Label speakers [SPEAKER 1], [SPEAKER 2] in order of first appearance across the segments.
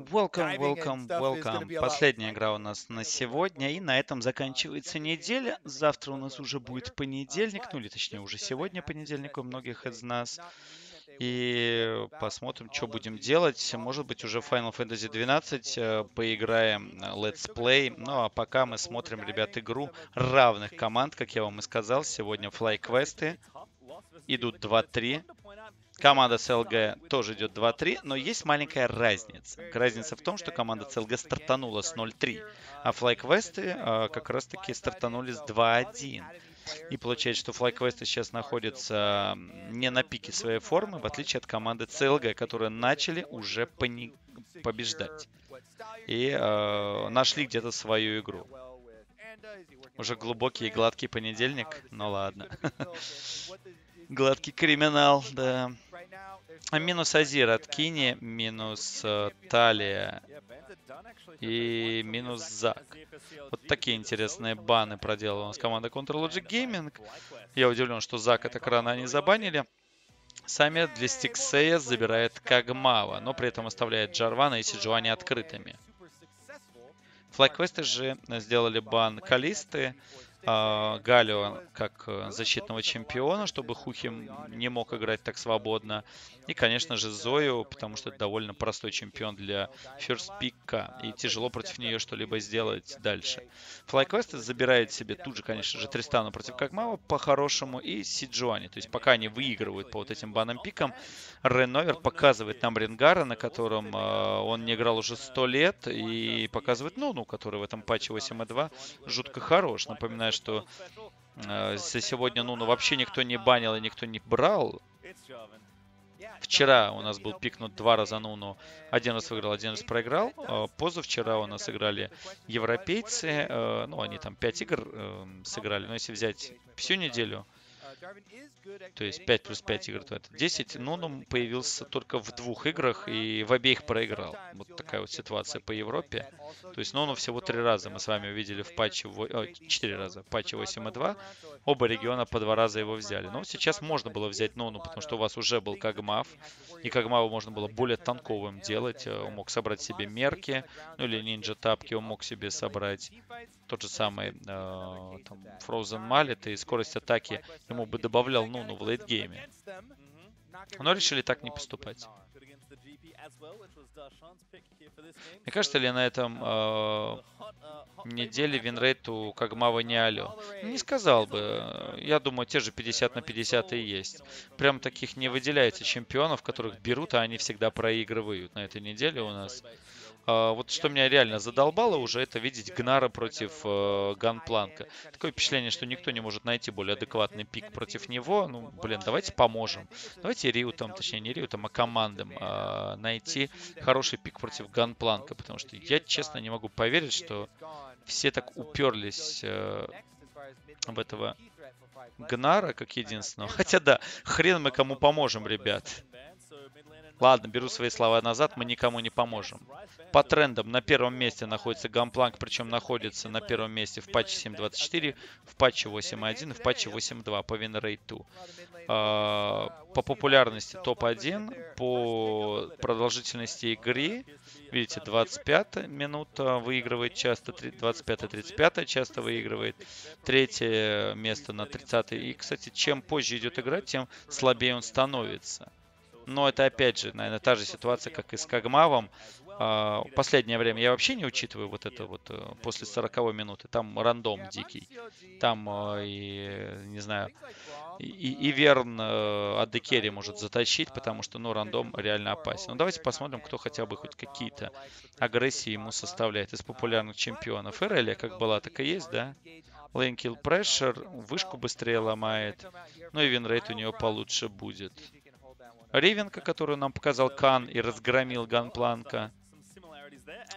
[SPEAKER 1] Welcome, welcome, welcome. Последняя игра у нас на сегодня, и на этом заканчивается неделя. Завтра у нас уже будет понедельник, ну или точнее уже сегодня понедельник у многих из нас. И посмотрим, что будем делать. Может быть, уже Final Fantasy 12 поиграем Let's Play. Ну а пока мы смотрим, ребят, игру равных команд, как я вам и сказал. Сегодня FlyQuest идут 2-3. Команда СЛГ тоже идет 2-3, но есть маленькая разница. Разница в том, что команда СЛГ стартанула с 0-3, а FlyQuest как раз-таки стартанули с 2-1. И получается, что FlyQuest сейчас находится не на пике своей формы, в отличие от команды CLG, которые начали уже побеждать. И нашли где-то свою игру. Уже глубокий и гладкий понедельник, ну ладно. Гладкий криминал, да. А минус Азир от Кини, минус Талия и минус Зак. Вот такие интересные баны проделала у нас команда Counter-Logic Gaming. Я удивлен, что Зака так рано они забанили. Саммит для Стиксея забирает Кагмава, но при этом оставляет Джарвана и Сиджуани открытыми. FlyQuest же сделали бан Калисты, Галио как защитного чемпиона, чтобы Хухи не мог играть так свободно. И, конечно же, Зою, потому что это довольно простой чемпион для First Pick, и тяжело против нее что-либо сделать дальше. FlyQuest забирает себе тут же, конечно же, Тристана против Кагмава по-хорошему и Сиджуани. То есть пока они выигрывают по вот этим банным пикам, Реновер показывает нам Ренгара, на котором он не играл уже 100 лет, и показывает Нуну, который в этом патче 8.2 жутко хорош. Напоминаю, что за сегодня Нуну вообще никто не банил и никто не брал. Вчера у нас был пикнут 2 раза Нуну. Один раз выиграл, один раз проиграл. Позавчера у нас играли европейцы. Ну, они там 5 игр сыграли. Но если взять всю неделю, то есть 5 плюс 5 игр, то это 10. Нуну появился только в 2 играх и в обеих проиграл. Вот такая вот ситуация по Европе. То есть Нуну всего 3 раза мы с вами увидели в патче, 4 раза в патче 8.2. Оба региона по 2 раза его взяли. Но сейчас можно было взять Нуну, потому что у вас уже был Кагмав. И Кагмаву можно было более танковым делать. Он мог собрать себе мерки, ну или нинджа тапки он мог себе собрать. Тот же самый там, Frozen Mallet и скорость атаки ему бы добавлял Нуну в лейтгейме. Но решили так не поступать. Мне кажется ли на этом неделе винрейт у Кагмава не алё? Не сказал бы. Я думаю, те же 50 на 50 и есть. Прям таких не выделяется чемпионов, которых берут, а они всегда проигрывают. На этой неделе у нас вот что меня реально задолбало уже, это видеть Гнара против Ганпланка. Такое впечатление, что никто не может найти более адекватный пик против него. Ну, блин, давайте поможем. Давайте Риутам, точнее не Риутам, а командам найти хороший пик против Ганпланка. Потому что я, честно, не могу поверить, что все так уперлись в этого Гнара как единственного. Хотя да, хрен мы кому поможем, ребят. Ладно, беру свои слова назад, мы никому не поможем. По трендам на первом месте находится Ганпланк, причем находится на первом месте в патче 7.24, в патче 8.1 и в патче 8.2 по винрейту. По популярности топ-1, по продолжительности игры, видите, 25 минута выигрывает часто, 25-35 часто выигрывает, третье место на 30. И, кстати, чем позже идет игра, тем слабее он становится. Но это, опять же, наверное, та же ситуация, как и с Кагмавом. В последнее время я вообще не учитываю вот это вот после 40 минуты. Там рандом дикий. Там, не знаю, и Верн AD Carry может затащить, потому что, ну, рандом реально опасен. Ну, давайте посмотрим, кто хотя бы хоть какие-то агрессии ему составляет из популярных чемпионов. Иреlia как была, так и есть, да? Lane Kill Pressure, вышку быстрее ломает. Ну и винрейт у него получше будет. Ревенка, которую нам показал Кан и разгромил Ганпланка.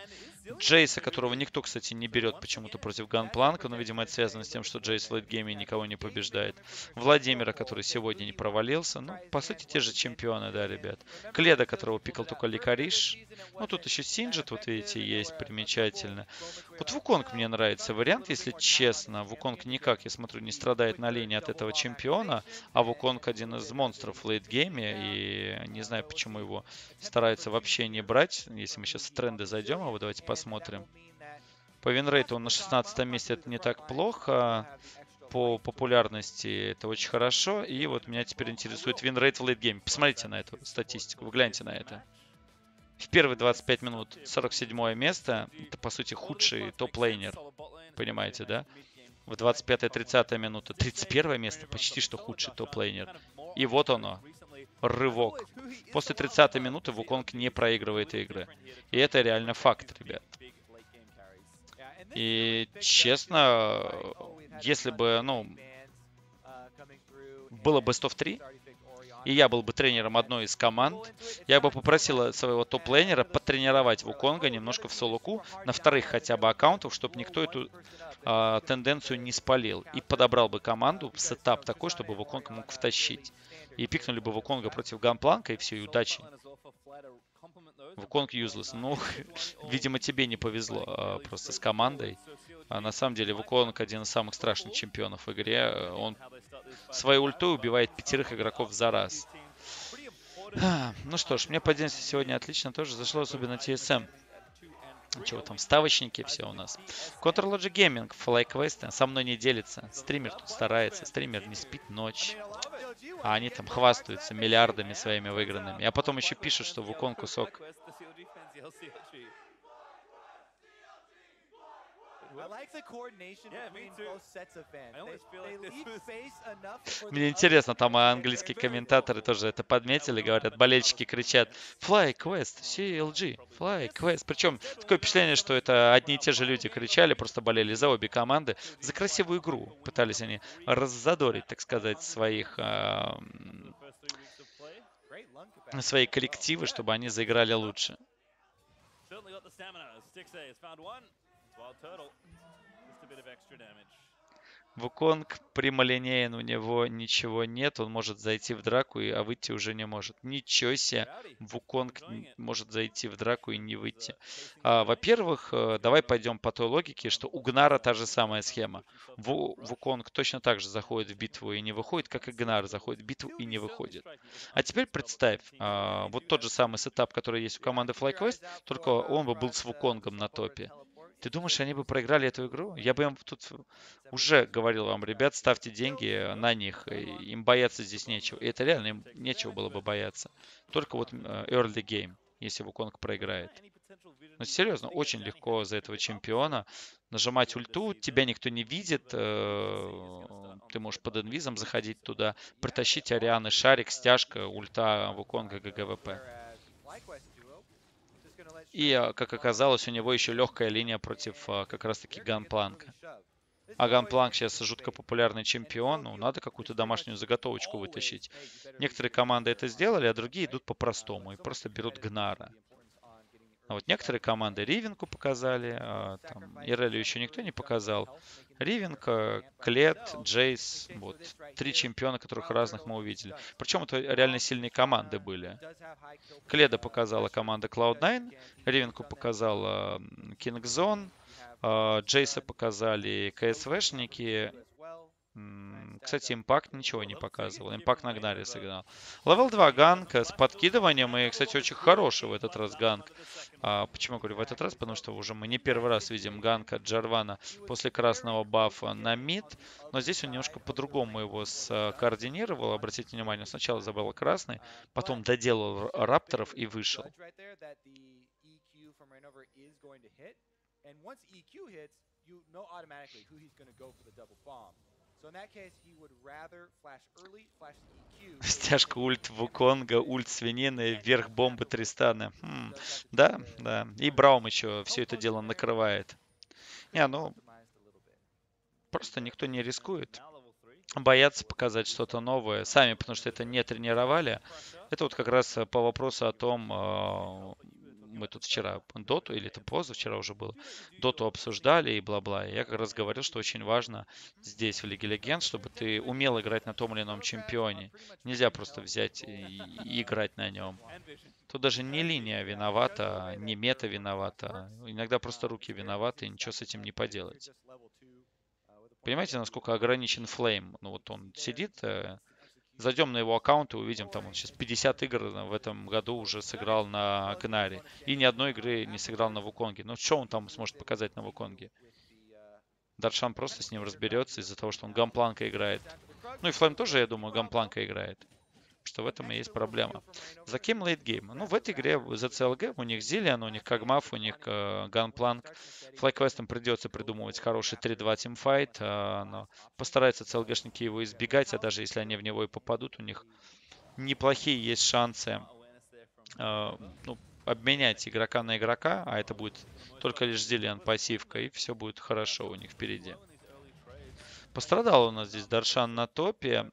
[SPEAKER 1] Джейса, которого никто, кстати, не берет почему-то против Ганпланка, но, видимо, это связано с тем, что Джейс в лейтгейме никого не побеждает. Владимира, который сегодня не провалился. Ну, по сути, те же чемпионы, да, ребят. Кледа, которого пикал только Ликариш. Ну, тут еще Синджит, вот видите, есть, примечательно. Вот Вуконг мне нравится вариант, если честно. Вуконг никак, я смотрю, не страдает на линии от этого чемпиона, а Вуконг один из монстров в лейтгейме, и не знаю, почему его стараются вообще не брать. Если мы сейчас в тренды зайдем, а вот давайте посмотрим. По винрейту он на 16 месте, это не так плохо. По популярности это очень хорошо. И вот меня теперь интересует винрейт в лейтгейме. Посмотрите на эту статистику, вы гляньте на это. В первые 25 минут 47 место. Это, по сути, худший топ-лейнер. Понимаете, да? В 25-30 минута 31 место. Почти что худший топ-лейнер. И вот оно. Рывок. После 30 минуты Вуконг не проигрывает игры. И это реально факт, ребят. И честно, если бы, ну, было бы 100 в 3, и я был бы тренером одной из команд, я бы попросил своего топ-лейнера потренировать Вуконга немножко в соло-ку на вторых хотя бы аккаунтах, чтобы никто эту тенденцию не спалил. И подобрал бы команду в сетап такой, чтобы Вуконг мог втащить. И пикнули бы Вуконга против Ганпланка, и все, и удачи. Вуконг useless. Ну, видимо, тебе не повезло просто с командой. А на самом деле Вуконг один из самых страшных чемпионов в игре. Он своей ультой убивает 5 игроков за раз. Ну что ж, мне по день сегодня отлично тоже зашло, особенно TSM. Чего там, вставочники все у нас. Counter-Logic Gaming, FlyQuest со мной не делится. Стример тут старается, стример не спит ночь. А они там хвастаются миллиардами своими выигранными. А потом еще пишут, что Вукон кусок. Мне интересно, там английские комментаторы тоже это подметили, говорят, болельщики кричат FlyQuest, CLG, FlyQuest. Причем такое впечатление, что это одни и те же люди кричали, просто болели за обе команды, за красивую игру. Пытались они раззадорить, так сказать, свои коллективы, чтобы они заиграли лучше. Вуконг прямолинеен, у него ничего нет, он может зайти в драку, а выйти уже не может. Ничего себе, Вуконг может зайти в драку и не выйти. Во-первых, давай пойдем по той логике, что у Гнара та же самая схема. Вуконг точно так же заходит в битву и не выходит, как и Гнар заходит в битву и не выходит. А теперь представь, вот тот же самый сетап, который есть у команды FlyQuest, только он бы был с Вуконгом на топе. Ты думаешь, они бы проиграли эту игру? Я бы им тут уже говорил вам, ребят, ставьте деньги на них. Им бояться здесь нечего. И это реально им нечего было бы бояться. Только вот early game, если Вуконг проиграет. Но серьезно, очень легко за этого чемпиона нажимать ульту. Тебя никто не видит. Ты можешь под инвизом заходить туда. Притащить Арианы, шарик, стяжка, ульта Вуконга, ГГВП. И, как оказалось, у него еще легкая линия против как раз-таки Ганпланка. А Ганпланк сейчас жутко популярный чемпион. Ну, надо какую-то домашнюю заготовочку вытащить. Некоторые команды это сделали, а другие идут по-простому и просто берут Гнара. А вот некоторые команды Ривенку показали, там, Ирелю еще никто не показал. Ривенка, Клет, Джейс, вот, 3 чемпиона, которых разных мы увидели. Причем это реально сильные команды были. Кледа показала команда Cloud9, Ривенку показала Kingzone, Джейса показали КСВшники. Кстати, Импакт ничего не показывал. Импакт на Гнаре сыграл. Левел 2 ганк с подкидыванием. И, кстати, очень хороший в этот раз ганк. Почему говорю в этот раз? Потому что уже мы не первый раз видим ганк от Джарвана после красного бафа на мид. Но здесь он немножко по-другому его скоординировал. Обратите внимание, сначала забрал красный, потом доделал рапторов и вышел. Стяжка ульт Вуконга, ульт свинины, вверх бомбы Тристана. Да, да. И Браум еще все это дело накрывает. Ну, просто никто не рискует. Боятся показать что-то новое сами, потому что это не тренировали. Это вот как раз по вопросу о том, мы тут вчера доту, или это позавчера уже было, доту обсуждали и бла-бла. И я как раз говорил, что очень важно здесь, в Лиге Легенд, чтобы ты умел играть на том или ином чемпионе. Нельзя просто взять и играть на нем. Тут даже не линия виновата, не мета виновата. Иногда просто руки виноваты, и ничего с этим не поделать. Понимаете, насколько ограничен Флейм? Ну вот он сидит, зайдем на его аккаунт и увидим, там он сейчас 50 игр в этом году уже сыграл на Кнаре. И ни одной игры не сыграл на Вуконге. Ну что он там сможет показать на Вуконге? Даршан просто с ним разберется из-за того, что он гампланка играет. Ну и Флейм тоже, я думаю, гампланка играет. Что в этом и есть проблема. За кем лейтгейм? Ну, в этой игре за CLG у них Зиллиан, у них Кагмаф, у них Ганпланк. FlyQuest придется придумывать хороший 3-2 тимфайт, но постараются CLG-шники его избегать, а даже если они в него и попадут, у них неплохие есть шансы ну, обменять игрока на игрока, а это будет только лишь Зиллиан пассивка, и все будет хорошо у них впереди. Пострадал у нас здесь Даршан на топе.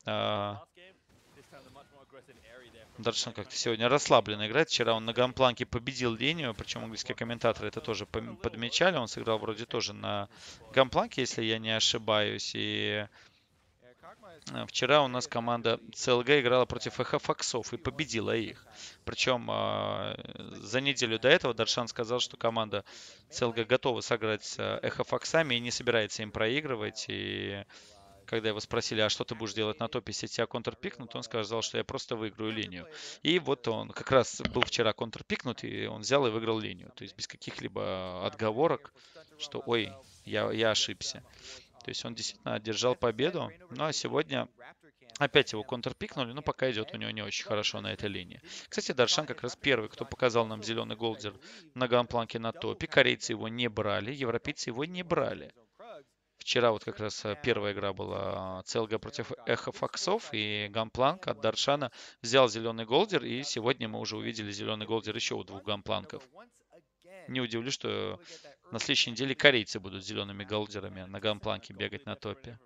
[SPEAKER 1] Даршан как-то сегодня расслабленно играет. Вчера он на гампланке победил линию, причем английские комментаторы это тоже подмечали. Он сыграл вроде тоже на гампланке, если я не ошибаюсь. И вчера у нас команда CLG играла против Эхофаксов и победила их. Причем за неделю до этого Даршан сказал, что команда CLG готова сыграть с Эхофаксами и не собирается им проигрывать. И когда его спросили, а что ты будешь делать на топе, если тебя контрпикнут, он сказал, что я просто выиграю линию. И вот он как раз был вчера контрпикнут, и он взял и выиграл линию. То есть без каких-либо отговорок, что ой, я ошибся. То есть он действительно одержал победу. Ну а сегодня опять его контрпикнули, но пока идет у него не очень хорошо на этой линии. Кстати, Даршан как раз первый, кто показал нам зеленый голдер на ганпланке на топе. Корейцы его не брали, европейцы его не брали. Вчера вот как раз первая игра была CLG против Эхо Фоксов, и Ганпланк от Даршана взял зеленый голдер, и сегодня мы уже увидели зеленый голдер еще у двух Ганпланков. Не удивлюсь, что на следующей неделе корейцы будут зелеными голдерами на Ганпланке бегать на топе.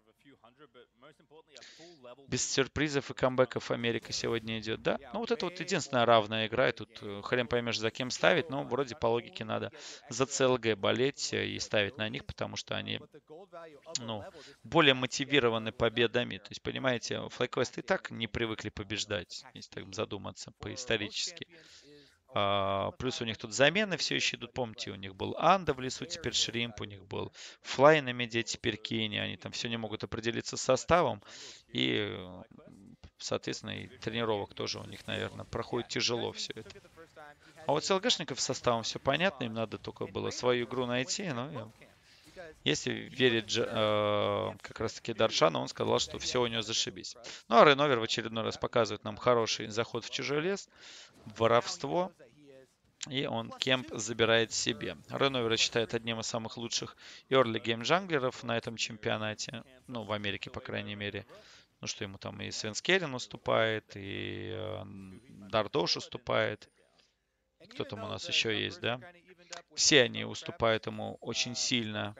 [SPEAKER 1] Без сюрпризов и камбэков Америка сегодня идет, да? Ну вот это вот единственная равная игра, и тут хрен поймешь, за кем ставить, но вроде по логике надо за CLG болеть и ставить на них, потому что они, ну, более мотивированы победами. То есть, понимаете, FlyQuest и так не привыкли побеждать, если так задуматься по-исторически. Плюс у них тут замены все еще идут. Помните, у них был Анда в лесу, теперь Шримп, у них был Флай на меде, теперь Кенни. Они там все не могут определиться с составом. И, соответственно, и тренировок тоже у них, наверное, проходит тяжело все это. А вот с ЛГшников с составом все понятно. Им надо только было свою игру найти. Но если верить как раз-таки Даршану, он сказал, что все у него зашибись. Ну а Реновер в очередной раз показывает нам хороший заход в чужой лес, воровство. И он кемп забирает себе. Реновера считает одним из самых лучших early game джанглеров на этом чемпионате. Ну, в Америке, по крайней мере. Ну, что ему там и Свенскерин уступает, и Дардош уступает. Кто там у нас еще есть, да? Все они уступают ему очень сильно.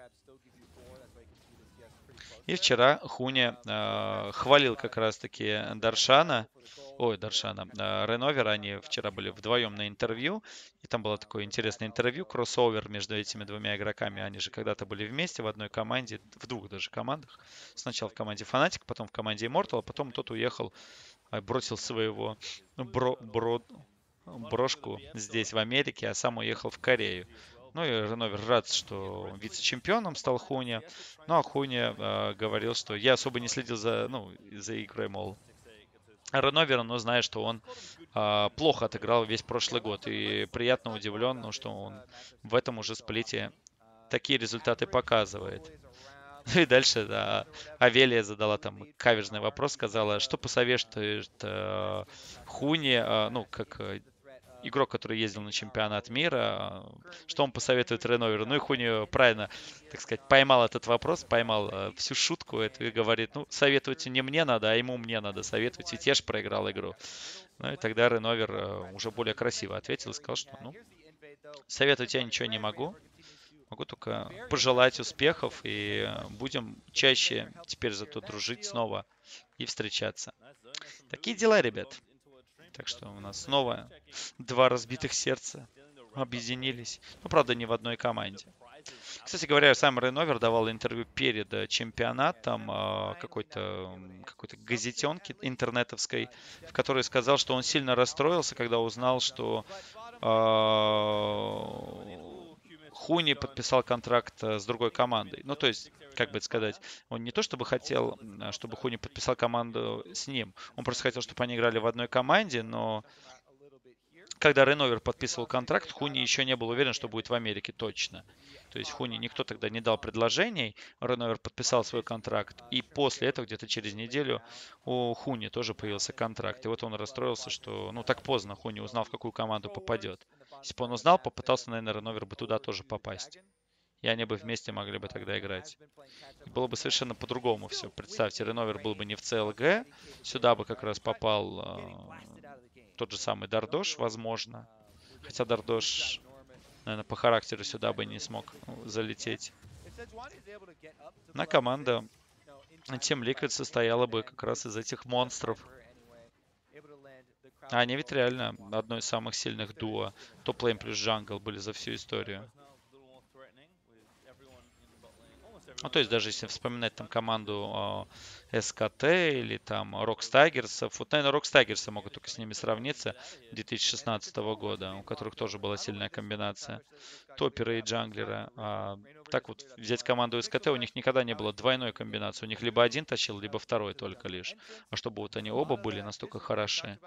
[SPEAKER 1] И вчера Хуни хвалил как раз-таки Даршана, Реновера. Они вчера были вдвоем на интервью. И там было такое интересное интервью, кроссовер между этими двумя игроками. Они же когда-то были вместе в одной команде, в двух даже командах. Сначала в команде Фанатик, потом в команде Immortal, а потом тот уехал, бросил своего брошку здесь, в Америке, а сам уехал в Корею. Ну и Реновер рад, что вице-чемпионом стал Хуни. Ну а Хуни говорил, что я особо не следил за игрой, мол, Реновера, но знаю, что он плохо отыграл весь прошлый год. И приятно удивлен, ну, что он в этом уже сплите такие результаты показывает. И дальше, да, Авелия задала там каверзный вопрос, сказала, что посоветует Хуни, ну, как игрок, который ездил на чемпионат мира, что он посоветует Реноверу. Ну и Хуни правильно, так сказать, поймал этот вопрос, поймал всю шутку эту и говорит, ну, советовать не мне надо, а ему мне надо советовать, ведь я же проиграл игру. Ну и тогда Реновер уже более красиво ответил и сказал, что, ну, советовать я ничего не могу. Могу только пожелать успехов, и будем чаще теперь зато дружить снова и встречаться. Такие дела, ребят. Так что у нас снова два разбитых сердца объединились. Ну, правда, не в одной команде. Кстати говоря, сам Рейновер давал интервью перед чемпионатом какой-то газетенке интернетовской, в которой сказал, что он сильно расстроился, когда узнал, что Хуни подписал контракт с другой командой. Ну, то есть, как бы это сказать, он не то чтобы хотел, чтобы Хуни подписал команду с ним. Он просто хотел, чтобы они играли в одной команде, но когда Рейновер подписывал контракт, Хуни еще не был уверен, что будет в Америке точно. То есть Хуни никто тогда не дал предложений, Рейновер подписал свой контракт, и после этого, где-то через неделю, у Хуни тоже появился контракт. И вот он расстроился, что, ну, так поздно Хуни узнал, в какую команду попадет. Если бы он узнал, попытался, наверное, Рейновер бы туда тоже попасть. И они бы вместе могли бы тогда играть. И было бы совершенно по-другому все. Представьте, Рейновер был бы не в ЦЛГ, сюда бы как раз попал тот же самый Дардош, возможно. Хотя Дардош, наверное, по характеру сюда бы не смог залететь. На команда Team Liquid состояла бы как раз из этих монстров. А они ведь реально одно из самых сильных дуо. Топ-лейн плюс джангл были за всю историю. Ну, то есть даже если вспоминать там команду СКТ или там Рокстагерсов, вот, наверное, Рокстагерсы могут только с ними сравниться 2016 года, у которых тоже была сильная комбинация топера и джанглера. Так вот, взять команду СКТ, у них никогда не было двойной комбинации. У них либо один тащил, либо второй только лишь. А чтобы вот они оба были настолько хороши.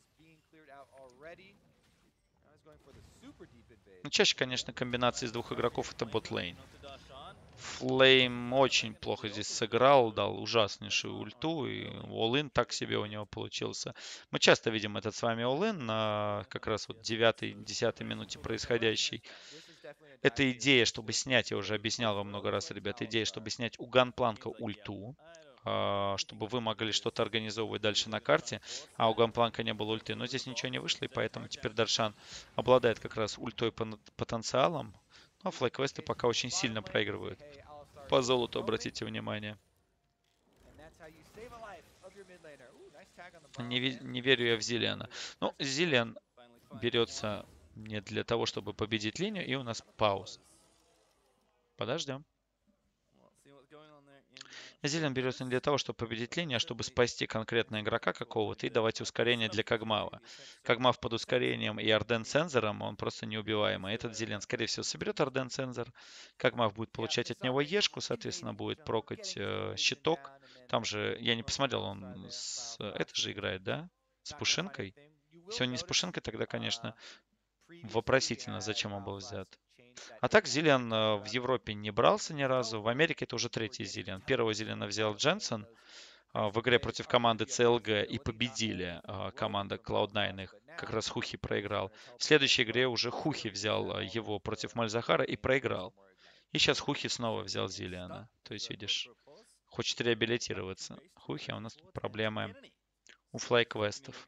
[SPEAKER 1] Ну, чаще, конечно, комбинации из двух игроков это бот-лейн. Флейм очень плохо здесь сыграл, дал ужаснейшую ульту, и all-in так себе у него получился. Мы часто видим этот с вами all-in на как раз вот 9-10 минуте происходящей. Эта идея, чтобы снять, я уже объяснял вам много раз, ребят, идея, чтобы снять у Ганпланка ульту, чтобы вы могли что-то организовывать дальше на карте, а у Ганпланка не было ульты. Но здесь ничего не вышло, и поэтому теперь Даршан обладает как раз ультой потенциалом. Но флэквесты пока очень сильно проигрывают. По золоту обратите внимание. Не верю я в Зиллиана. Ну, Зиллиан берется не для того, чтобы победить линию, и у нас пауза. Подождем. Зиллиан берется не для того, чтобы победить линию, а чтобы спасти конкретного игрока какого-то и давать ускорение для Кагмава. Кагмав под ускорением и Арден сенсором, он просто неубиваемый. Этот Зиллиан, скорее всего, соберет Арден сенсор. Кагмав будет получать от него ешку, соответственно, будет прокать щиток. Там же, я не посмотрел, он это же играет, да? С Пушинкой? Если он не с Пушинкой, тогда, конечно, вопросительно, зачем он был взят. А так Зиллиан в Европе не брался ни разу. В Америке это уже третий Зиллиан. Первого Зиллиана взял Дженсен в игре против команды CLG и победили. Команда Cloud9 их как раз Хухи проиграл. В следующей игре уже Хухи взял его против Мальзахара и проиграл. И сейчас Хухи снова взял Зиллиана. То есть, видишь, хочет реабилитироваться. Хухи, а у нас тут проблемы у флайквестов.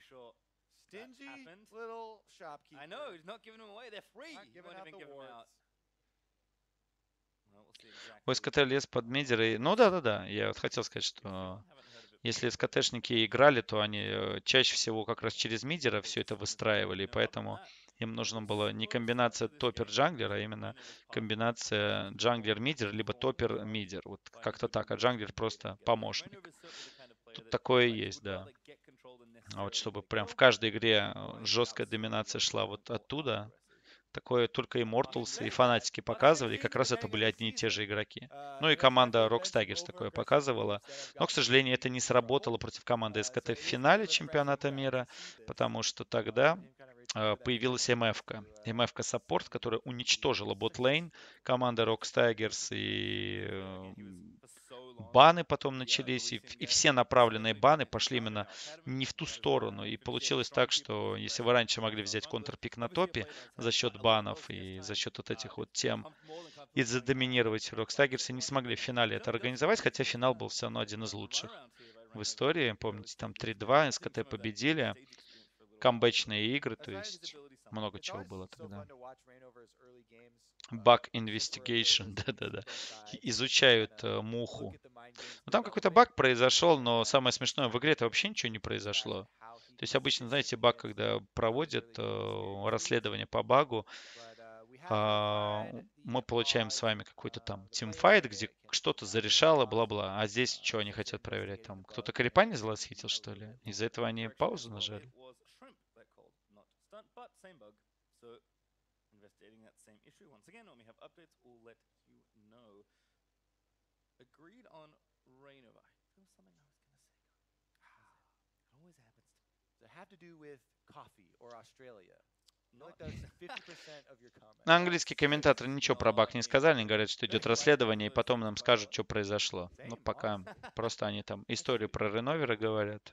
[SPEAKER 1] У СКТ лез под мидеры. Ну да. Я вот хотел сказать, что если СКТшники играли, то они чаще всего как раз через мидера все это выстраивали. И поэтому им нужна была не комбинация топер-джанглер, а именно комбинация джанглер-мидер, либо топер-мидер. Вот как-то так. А джанглер просто помощник. Тут такое есть, да. А вот чтобы прям в каждой игре жесткая доминация шла вот оттуда, такое только Immortals и фанатики показывали, и как раз это были одни и те же игроки. Ну и команда Rockstaggers такое показывала. Но, к сожалению, это не сработало против команды СКТ в финале чемпионата мира, потому что тогда появилась МФ-ка. МФ-ка саппорт, которая уничтожила ботлейн команды Rockstaggers, и баны потом начались, и все направленные баны пошли именно не в ту сторону. И получилось так, что если вы раньше могли взять контрпик на топе за счет банов и за счет вот этих вот тем и задоминировать, Рокстагерсы не смогли в финале это организовать, хотя финал был все равно один из лучших в истории. Помните, там 3-2, СКТ победили, камбэчные игры, то есть много чего было тогда. Баг Investigation, да-да-да. Изучают муху. Ну, там какой-то баг произошел, но самое смешное, в игре-то вообще ничего не произошло. То есть обычно, знаете, баг, когда проводят расследование по багу, Мы получаем с вами какой-то там тимфайт, где что-то зарешало, бла-бла. А здесь что они хотят проверять? Там кто-то крипа не залосхитил, что ли? Из-за этого они паузу нажали? Английские комментаторы ничего про баг не сказали, они говорят, что идет расследование, и потом нам скажут, что произошло. Ну, пока просто они там историю про Реновера говорят.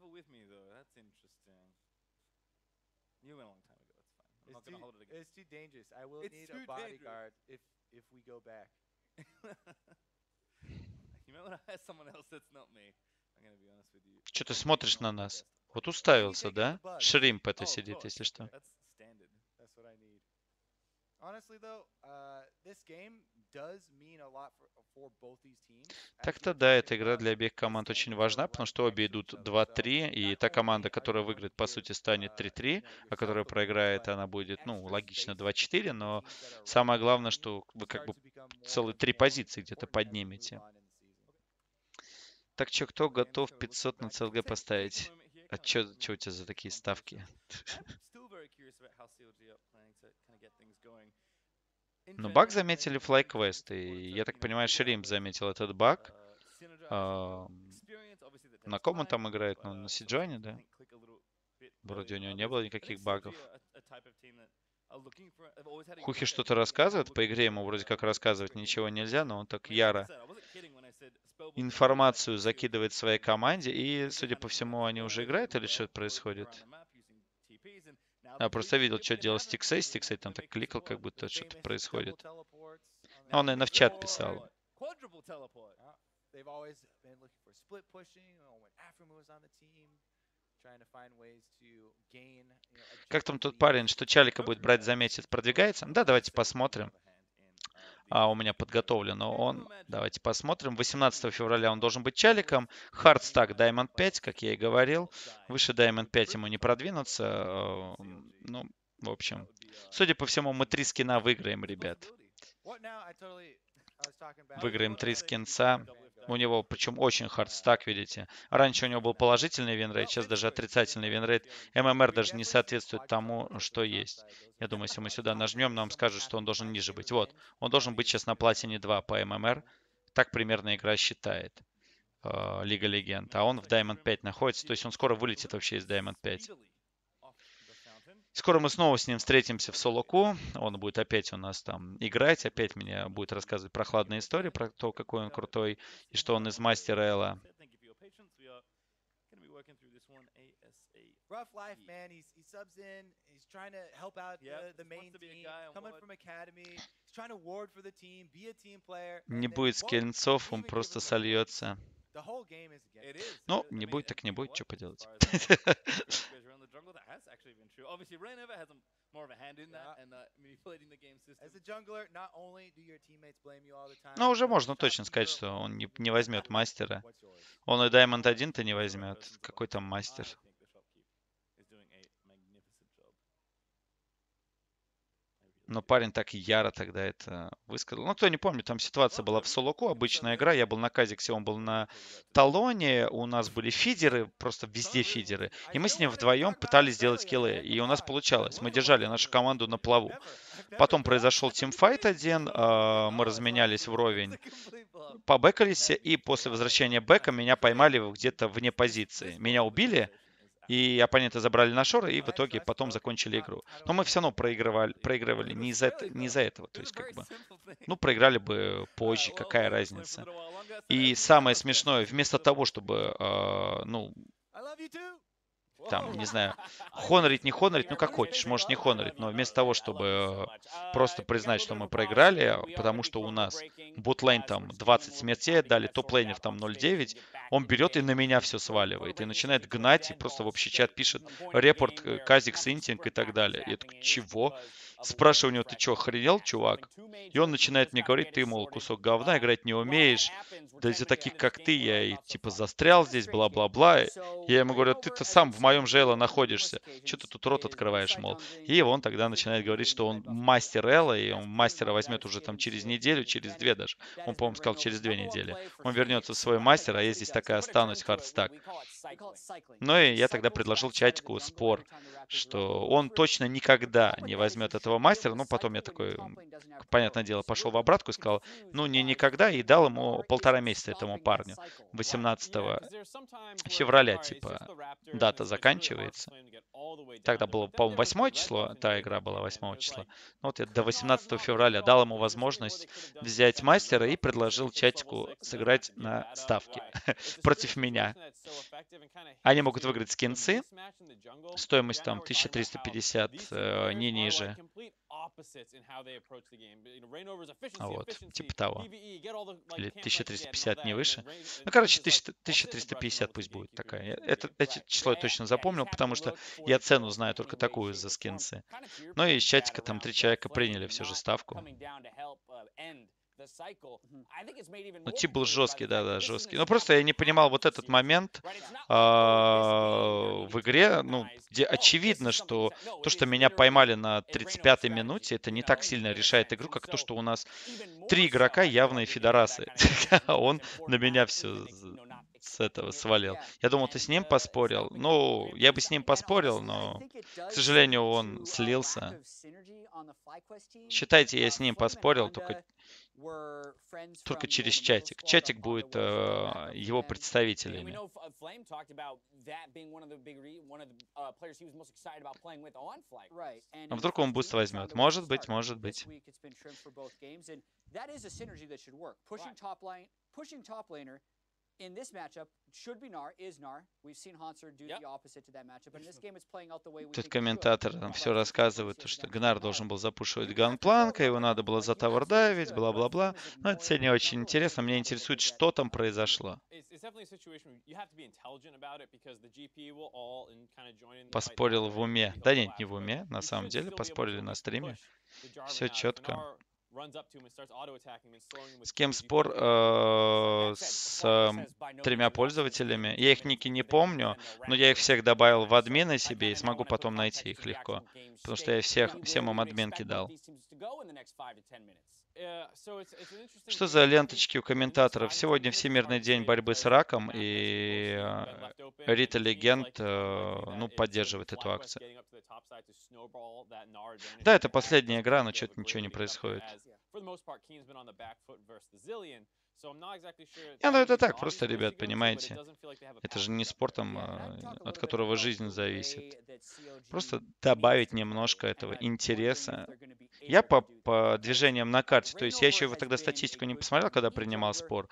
[SPEAKER 1] Что ты смотришь на нас? Вот уставился, да? Шримп это сидит, если что. Так-то да, эта игра для обеих команд очень важна, потому что обе идут 2-3, и та команда, которая выиграет, по сути, станет 3-3, а которая проиграет, она будет, ну, логично, 2-4, но самое главное, что вы как бы целые 3 позиции где-то поднимете. Так что, кто готов 500 на CLG поставить? А что у тебя за такие ставки? Но баг заметили FlyQuest, и я так понимаю, Шримп заметил этот баг. На ком он там играет? Ну, на Сиджоне, да? Вроде у него не было никаких багов. Хухи что-то рассказывает. По игре ему вроде как рассказывать ничего нельзя, но он так яро информацию закидывает своей команде. И, судя по всему, они уже играют или что происходит? Я просто видел, что делал Стиксей. Стиксей там так кликал, как будто что-то происходит. Он, наверное, в чат писал. Как там тот парень, что Чалика будет брать за месяц, продвигается? Да, давайте посмотрим. У меня подготовлено он. Давайте посмотрим. 18 февраля он должен быть Чаликом. Хардстак Diamond 5, как я и говорил. Выше Diamond 5 ему не продвинуться. Ну, в общем. Судя по всему, мы 3 скина выиграем, ребят. Выиграем 3 скинца. У него, причем, очень хардстак, видите. Раньше у него был положительный винрейт, сейчас даже отрицательный винрейт. ММР даже не соответствует тому, что есть. Я думаю, если мы сюда нажмем, нам скажут, что он должен ниже быть. Вот, он должен быть сейчас на платине 2 по ММР. Так примерно игра считает. Лига Легенд. А он в Diamond 5 находится. То есть он скоро вылетит вообще из Diamond 5. Скоро мы снова с ним встретимся в солоку. Он будет опять у нас там играть. Опять мне будет рассказывать прохладные истории про то, какой он крутой и что он из мастера Элла. Не будет скельцов, он просто сольется. Ну, не будет, так не будет, что поделать. Ну, уже можно точно сказать, что он не возьмет мастера. Он и Diamond 1-то не возьмет. Какой там мастер? Но парень так яро тогда это высказал. Ну, кто не помнит, там ситуация была в солоку, обычная игра. Я был на Казиксе, он был на Талоне. У нас были фидеры, просто везде фидеры. И мы с ним вдвоем пытались сделать киллы. И у нас получалось. Мы держали нашу команду на плаву. Потом произошел тимфайт один. Мы разменялись вровень. Побэкались. И после возвращения бэка меня поймали где-то вне позиции. Меня убили. И оппоненты забрали на шоры, и в итоге потом закончили игру. Но мы все равно проигрывали не из-за этого. То есть, как бы, ну, проиграли бы позже, какая разница. И самое смешное, вместо того, чтобы, ну, там, не знаю, хонорить, не хонорить, ну, как хочешь, можешь не хонорить, но вместо того, чтобы просто признать, что мы проиграли, потому что у нас ботлейн там 20 смертей отдали, топ-лейнер там 0.9, он берет и на меня все сваливает, и начинает гнать, и просто в общий чат пишет репорт, казик, синтинг и так далее. Я такой, чего? Спрашиваю у него, ты что, охренел, чувак? И он начинает мне говорить, ты, мол, кусок говна, играть не умеешь. Да из-за таких, как ты, я и типа застрял здесь, бла-бла-бла. Я ему говорю, ты-то сам в моем же Эло находишься. Что ты тут рот открываешь, мол. И он тогда начинает говорить, что он мастер Элла, и он мастера возьмет уже там через неделю, через две даже. Он, по-моему, сказал, через 2 недели. Он вернется в свой мастер, а я здесь такая останусь, хардстак. Ну и я тогда предложил чатику спор, что он точно никогда не возьмет этого мастера. Ну, потом я такой, понятное дело, пошел в обратку и сказал, ну, не никогда, и дал ему 1,5 месяца этому парню. 18 февраля, типа, дата заканчивается. Тогда было, по-моему, 8 число, та игра была 8 числа. Ну, вот я до 18 февраля дал ему возможность взять мастера и предложил чатику сыграть на ставки против меня. Они могут выиграть скинсы, стоимость там 1350, не ниже. Вот, типа того. Или 1350, не выше. Ну, короче, 1350 пусть будет такая. Это число я точно запомнил, потому что я цену знаю только такую за скинсы. Ну и из чатика там 3 человека приняли все же ставку. Ну, тип был жесткий, да, жесткий. Ну, просто я не понимал вот этот момент в игре, ну, где очевидно, что то, что меня поймали на 35-й минуте, это не так сильно решает игру, как то, что у нас 3 игрока явные фидорасы. А он на меня все с этого свалил. Я думал, ты с ним поспорил. Ну, я бы с ним поспорил, но, к сожалению, он слился. Считайте, я с ним поспорил, только через чатик. Чатик будет его представителями. А вдруг он буст возьмет? Может быть, может быть. In this matchup should be Gnar, is Gnar. We've seen Hauntzer do the opposite to that matchup, but in this game it's playing out the way we think it should. Тут комментатор нам все рассказывает, что Гнар должен был запушивать ганпланка, его надо было затавардавить, бла-бла-бла. Но это все не очень интересно. Мне интересует, что там произошло. Поспорил в уме. Да нет, не в уме, на самом деле. Поспорили на стриме. Все четко. С кем спор? С 3 пользователями. Я их ники не помню, но я их всех добавил в админы себе и смогу потом найти их легко. Потому что я всем им админки дал. Что за ленточки у комментаторов? Сегодня Всемирный день борьбы с раком, и Рита Легенд поддерживает эту акцию. Да, это последняя игра, но что-то ничего не происходит. Ну это так, просто, ребят, понимаете. Это же не спортом, от которого жизнь зависит. Просто добавить немножко этого интереса. Я по движениям на карте, то есть я еще тогда статистику не посмотрел, когда принимал спор.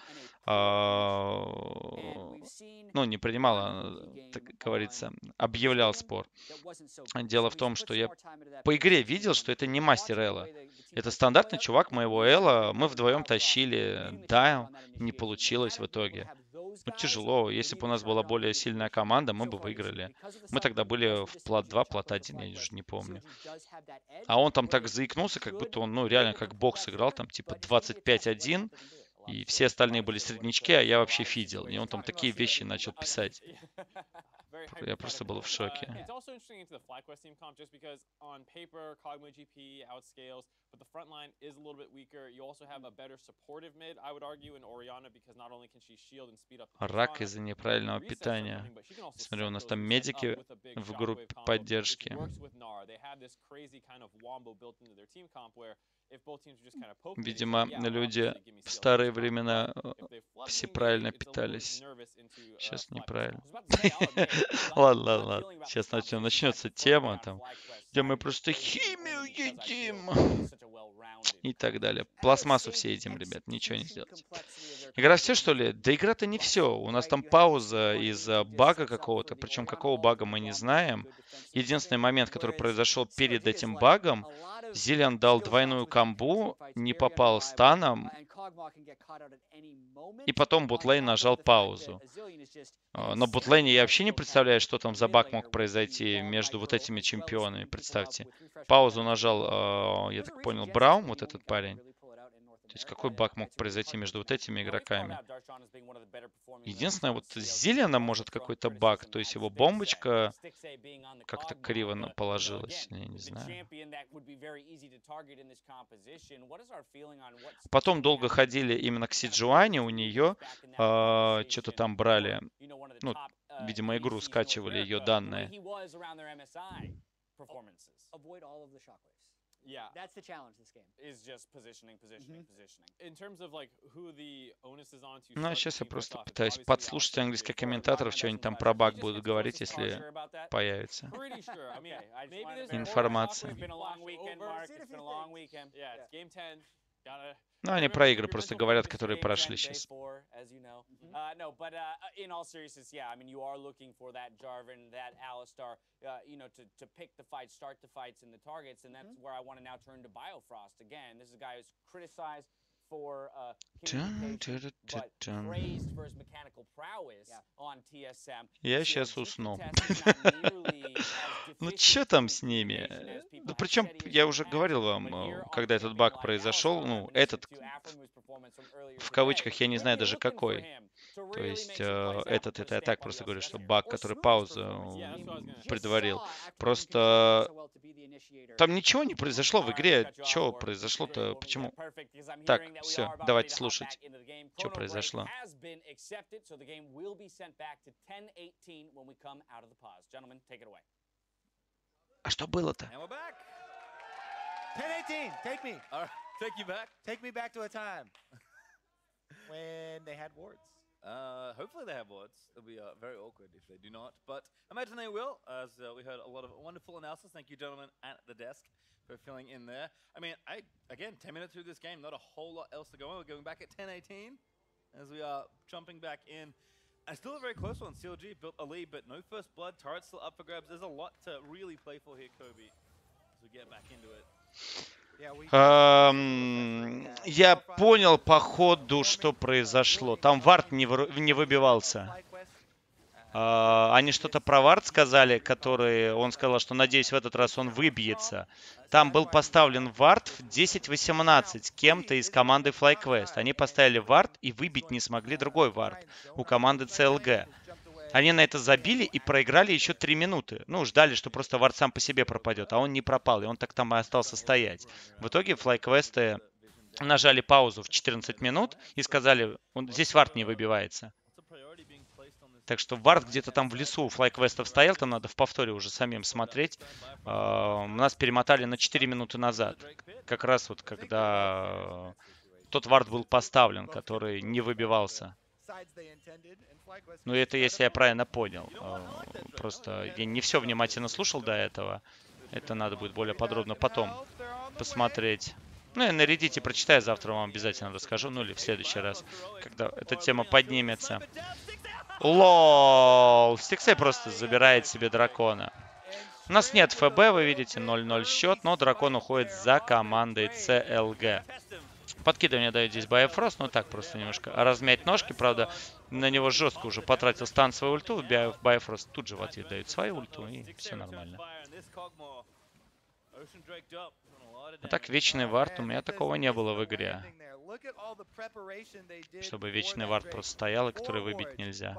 [SPEAKER 1] Ну, не принимал, так говорится, объявлял спор. Дело в том, что я по игре видел, что это не мастер Элла. Это стандартный чувак моего Элла. Мы вдвоем тащили. Да, не получилось в итоге. Ну, тяжело. Если бы у нас была более сильная команда, мы бы выиграли. Мы тогда были в плат 2, плат 1, я уже не помню. А он там так заикнулся, как будто он, реально как бог сыграл, там типа 25-1. И все остальные были среднячки, а я вообще фидел. И он там такие вещи начал писать. Я просто был в шоке. Рак из-за неправильного питания. Смотрю, у нас там медики в группе поддержки. Видимо, люди в старые времена все правильно питались. Сейчас неправильно. Ладно. Сейчас начнется тема, там, где мы просто химию едим. И так далее. Пластмассу все едим, ребят. Ничего не сделать. Игра все, что ли? Да игра-то не все. У нас там пауза из-за бага какого-то. Причем какого бага мы не знаем. Единственный момент, который произошел перед этим багом, Зиллиан дал двойную камбу, не попал станом, И потом ботлейн нажал паузу. На ботлейне я вообще не представляю, что там за баг мог произойти между вот этими чемпионами. Представьте. Паузу нажал, я так понял, Браум, вот этот парень. То есть какой баг мог произойти между вот этими игроками? Единственное, вот с Зиллианом может какой-то баг, то есть его бомбочка как-то криво положилась, я не знаю. Потом долго ходили именно к Сиджуане, у нее что-то там брали, ну, видимо, игру скачивали ее данные.
[SPEAKER 2] Yeah, that's the challenge this game. Is just positioning. In terms of like who the onus is on to.
[SPEAKER 1] Ну, а сейчас я просто пытаюсь подслушать английских комментаторов, что они там про баг будут говорить, если появится информация. Ну, они про игры просто говорят, которые прошли сейчас.
[SPEAKER 2] No, but in all seriousness, yeah, I mean, you are looking for that Jarvan, that Alistar, to pick the fights, start the fights and the targets, and that's where I want to now turn to Biofrost again. This is a guy who's criticized for communication, but praised for his mechanical prowess on TSM.
[SPEAKER 1] Я сейчас усну. Ну, что там с ними? Ну, причем, я уже говорил вам, когда этот баг произошел, ну, этот, в кавычках, я не знаю даже какой. То есть это я так просто говорю, что баг, который паузу предварил. Просто там ничего не произошло в игре. Что произошло-то? Почему? Так, все, давайте слушать, что произошло. А что было-то?
[SPEAKER 3] 10-18, take me.
[SPEAKER 2] Take you back?
[SPEAKER 3] Take me back to a time when they had wards.
[SPEAKER 2] Hopefully they have wards. It'll be very awkward if they do not, but imagine they will, as we heard a lot of wonderful analysis. Thank you, gentlemen, at the desk for filling in there. I mean, again, 10 minutes through this game, not a whole lot else to go on. We're going back at 10-18 as we are jumping back in. And still a very close one. CLG built a lead, but no first blood. Turret's still up for grabs. There's a lot to really play for here, Kobe, as we get back into it.
[SPEAKER 1] Я понял по ходу, что произошло. Там вард не выбивался. Они что-то про вард сказали, который он сказал, что надеюсь в этот раз он выбьется. Там был поставлен вард в 10-18 кем-то из команды FlyQuest. Они поставили вард и выбить не смогли другой вард у команды CLG. Они на это забили и проиграли еще 3 минуты. Ну, ждали, что просто вард сам по себе пропадет, а он не пропал, и он так там и остался стоять. В итоге FlyQuest нажали паузу в 14 минут и сказали, здесь вард не выбивается. Так что вард где-то там в лесу у FlyQuest стоял, там надо в повторе уже самим смотреть. Нас перемотали на 4 минуты назад. Как раз вот когда тот вард был поставлен, который не выбивался. Ну, это если я правильно понял. Просто я не все внимательно слушал до этого. Это надо будет более подробно потом посмотреть. Ну, я нарядите, прочитаю, завтра вам обязательно расскажу. Ну, или в следующий раз, когда эта тема поднимется. Лол! Стиксей просто забирает себе дракона. У нас нет ФБ, вы видите, 0-0 счет, но дракон уходит за командой CLG. Подкидывание дает здесь Biofrost, ну так просто немножко размять ножки, правда, на него жестко уже потратил стан свою ульту, Biofrost тут же в ответ дает свою ульту, и все нормально. А так, вечный вард, у меня такого не было в игре. Чтобы вечный вард просто стоял, и который выбить нельзя.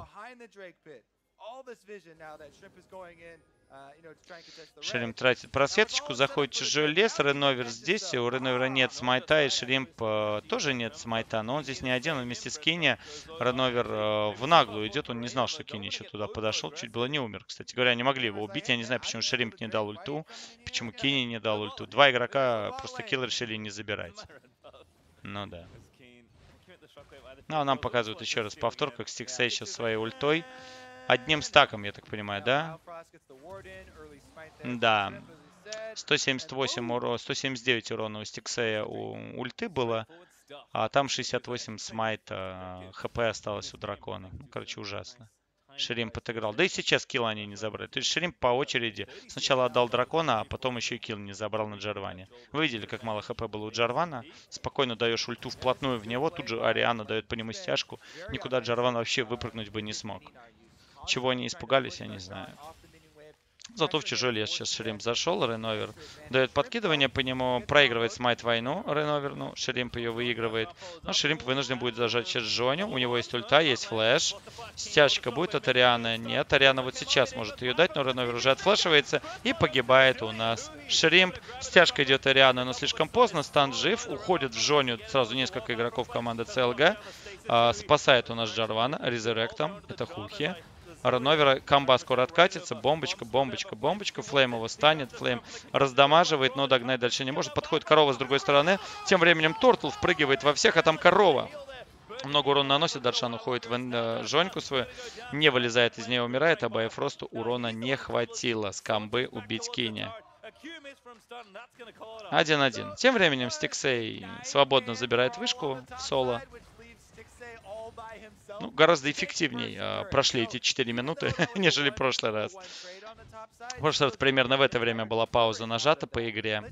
[SPEAKER 1] Шримп тратит просветочку, заходит чужой лес, Реновер здесь, у Реновера нет смайта, и Шримп тоже нет смайта, но он здесь не один, он вместе с Кинни. Реновер в наглую идет, он не знал, что Кинни еще туда подошел, чуть было не умер. Кстати говоря, не могли его убить, я не знаю, почему Шримп не дал ульту, почему Кинни не дал ульту. Два игрока просто килл решили не забирать. Ну да. Ну а нам показывают еще раз повтор, как Стиксей сейчас своей ультой. Одним стаком, я так понимаю, да? Да. 179 урона у Стиксея у ульты было, а там 68 смайт хп осталось у дракона. Ну, короче, ужасно. Шримп отыграл. Да и сейчас килл они не забрали. То есть Шримп по очереди сначала отдал дракона, а потом еще и килл не забрал на Джарване. Вы видели, как мало хп было у Джарвана? Спокойно даешь ульту вплотную в него, тут же Ариана дает по нему стяжку. Никуда Джарван вообще выпрыгнуть бы не смог. Чего они испугались, я не знаю. Зато в чужой лес сейчас Шримп зашел, Реновер дает подкидывание по нему, проигрывает смайт войну, Реновер, ну, Шримп ее выигрывает. Но Шримп вынужден будет зажать сейчас Джоню, у него есть ульта, есть флэш. Стяжка будет от Арианы, нет, Ариана вот сейчас может ее дать, но Реновер уже отфлешивается и погибает у нас Шримп. Стяжка идет Ариана, но слишком поздно, стан жив, уходит в Джоню сразу несколько игроков команды CLG. Спасает у нас Джарвана резеректом, это Хухи. Реновера, комба скоро откатится, бомбочка, бомбочка, бомбочка, Флейм его станет, Флейм раздамаживает, но догнать дальше не может, подходит корова с другой стороны, тем временем Тортл впрыгивает во всех, а там корова. Много урона наносит, Даршан уходит в Жоньку свою, не вылезает из нее, умирает, а Байфросту урона не хватило с комбы убить Кини. 1-1. Тем временем Стиксей свободно забирает вышку в соло. Ну, гораздо эффективнее прошли эти 4 минуты, нежели в прошлый раз. В прошлый раз примерно в это время была пауза нажата по игре.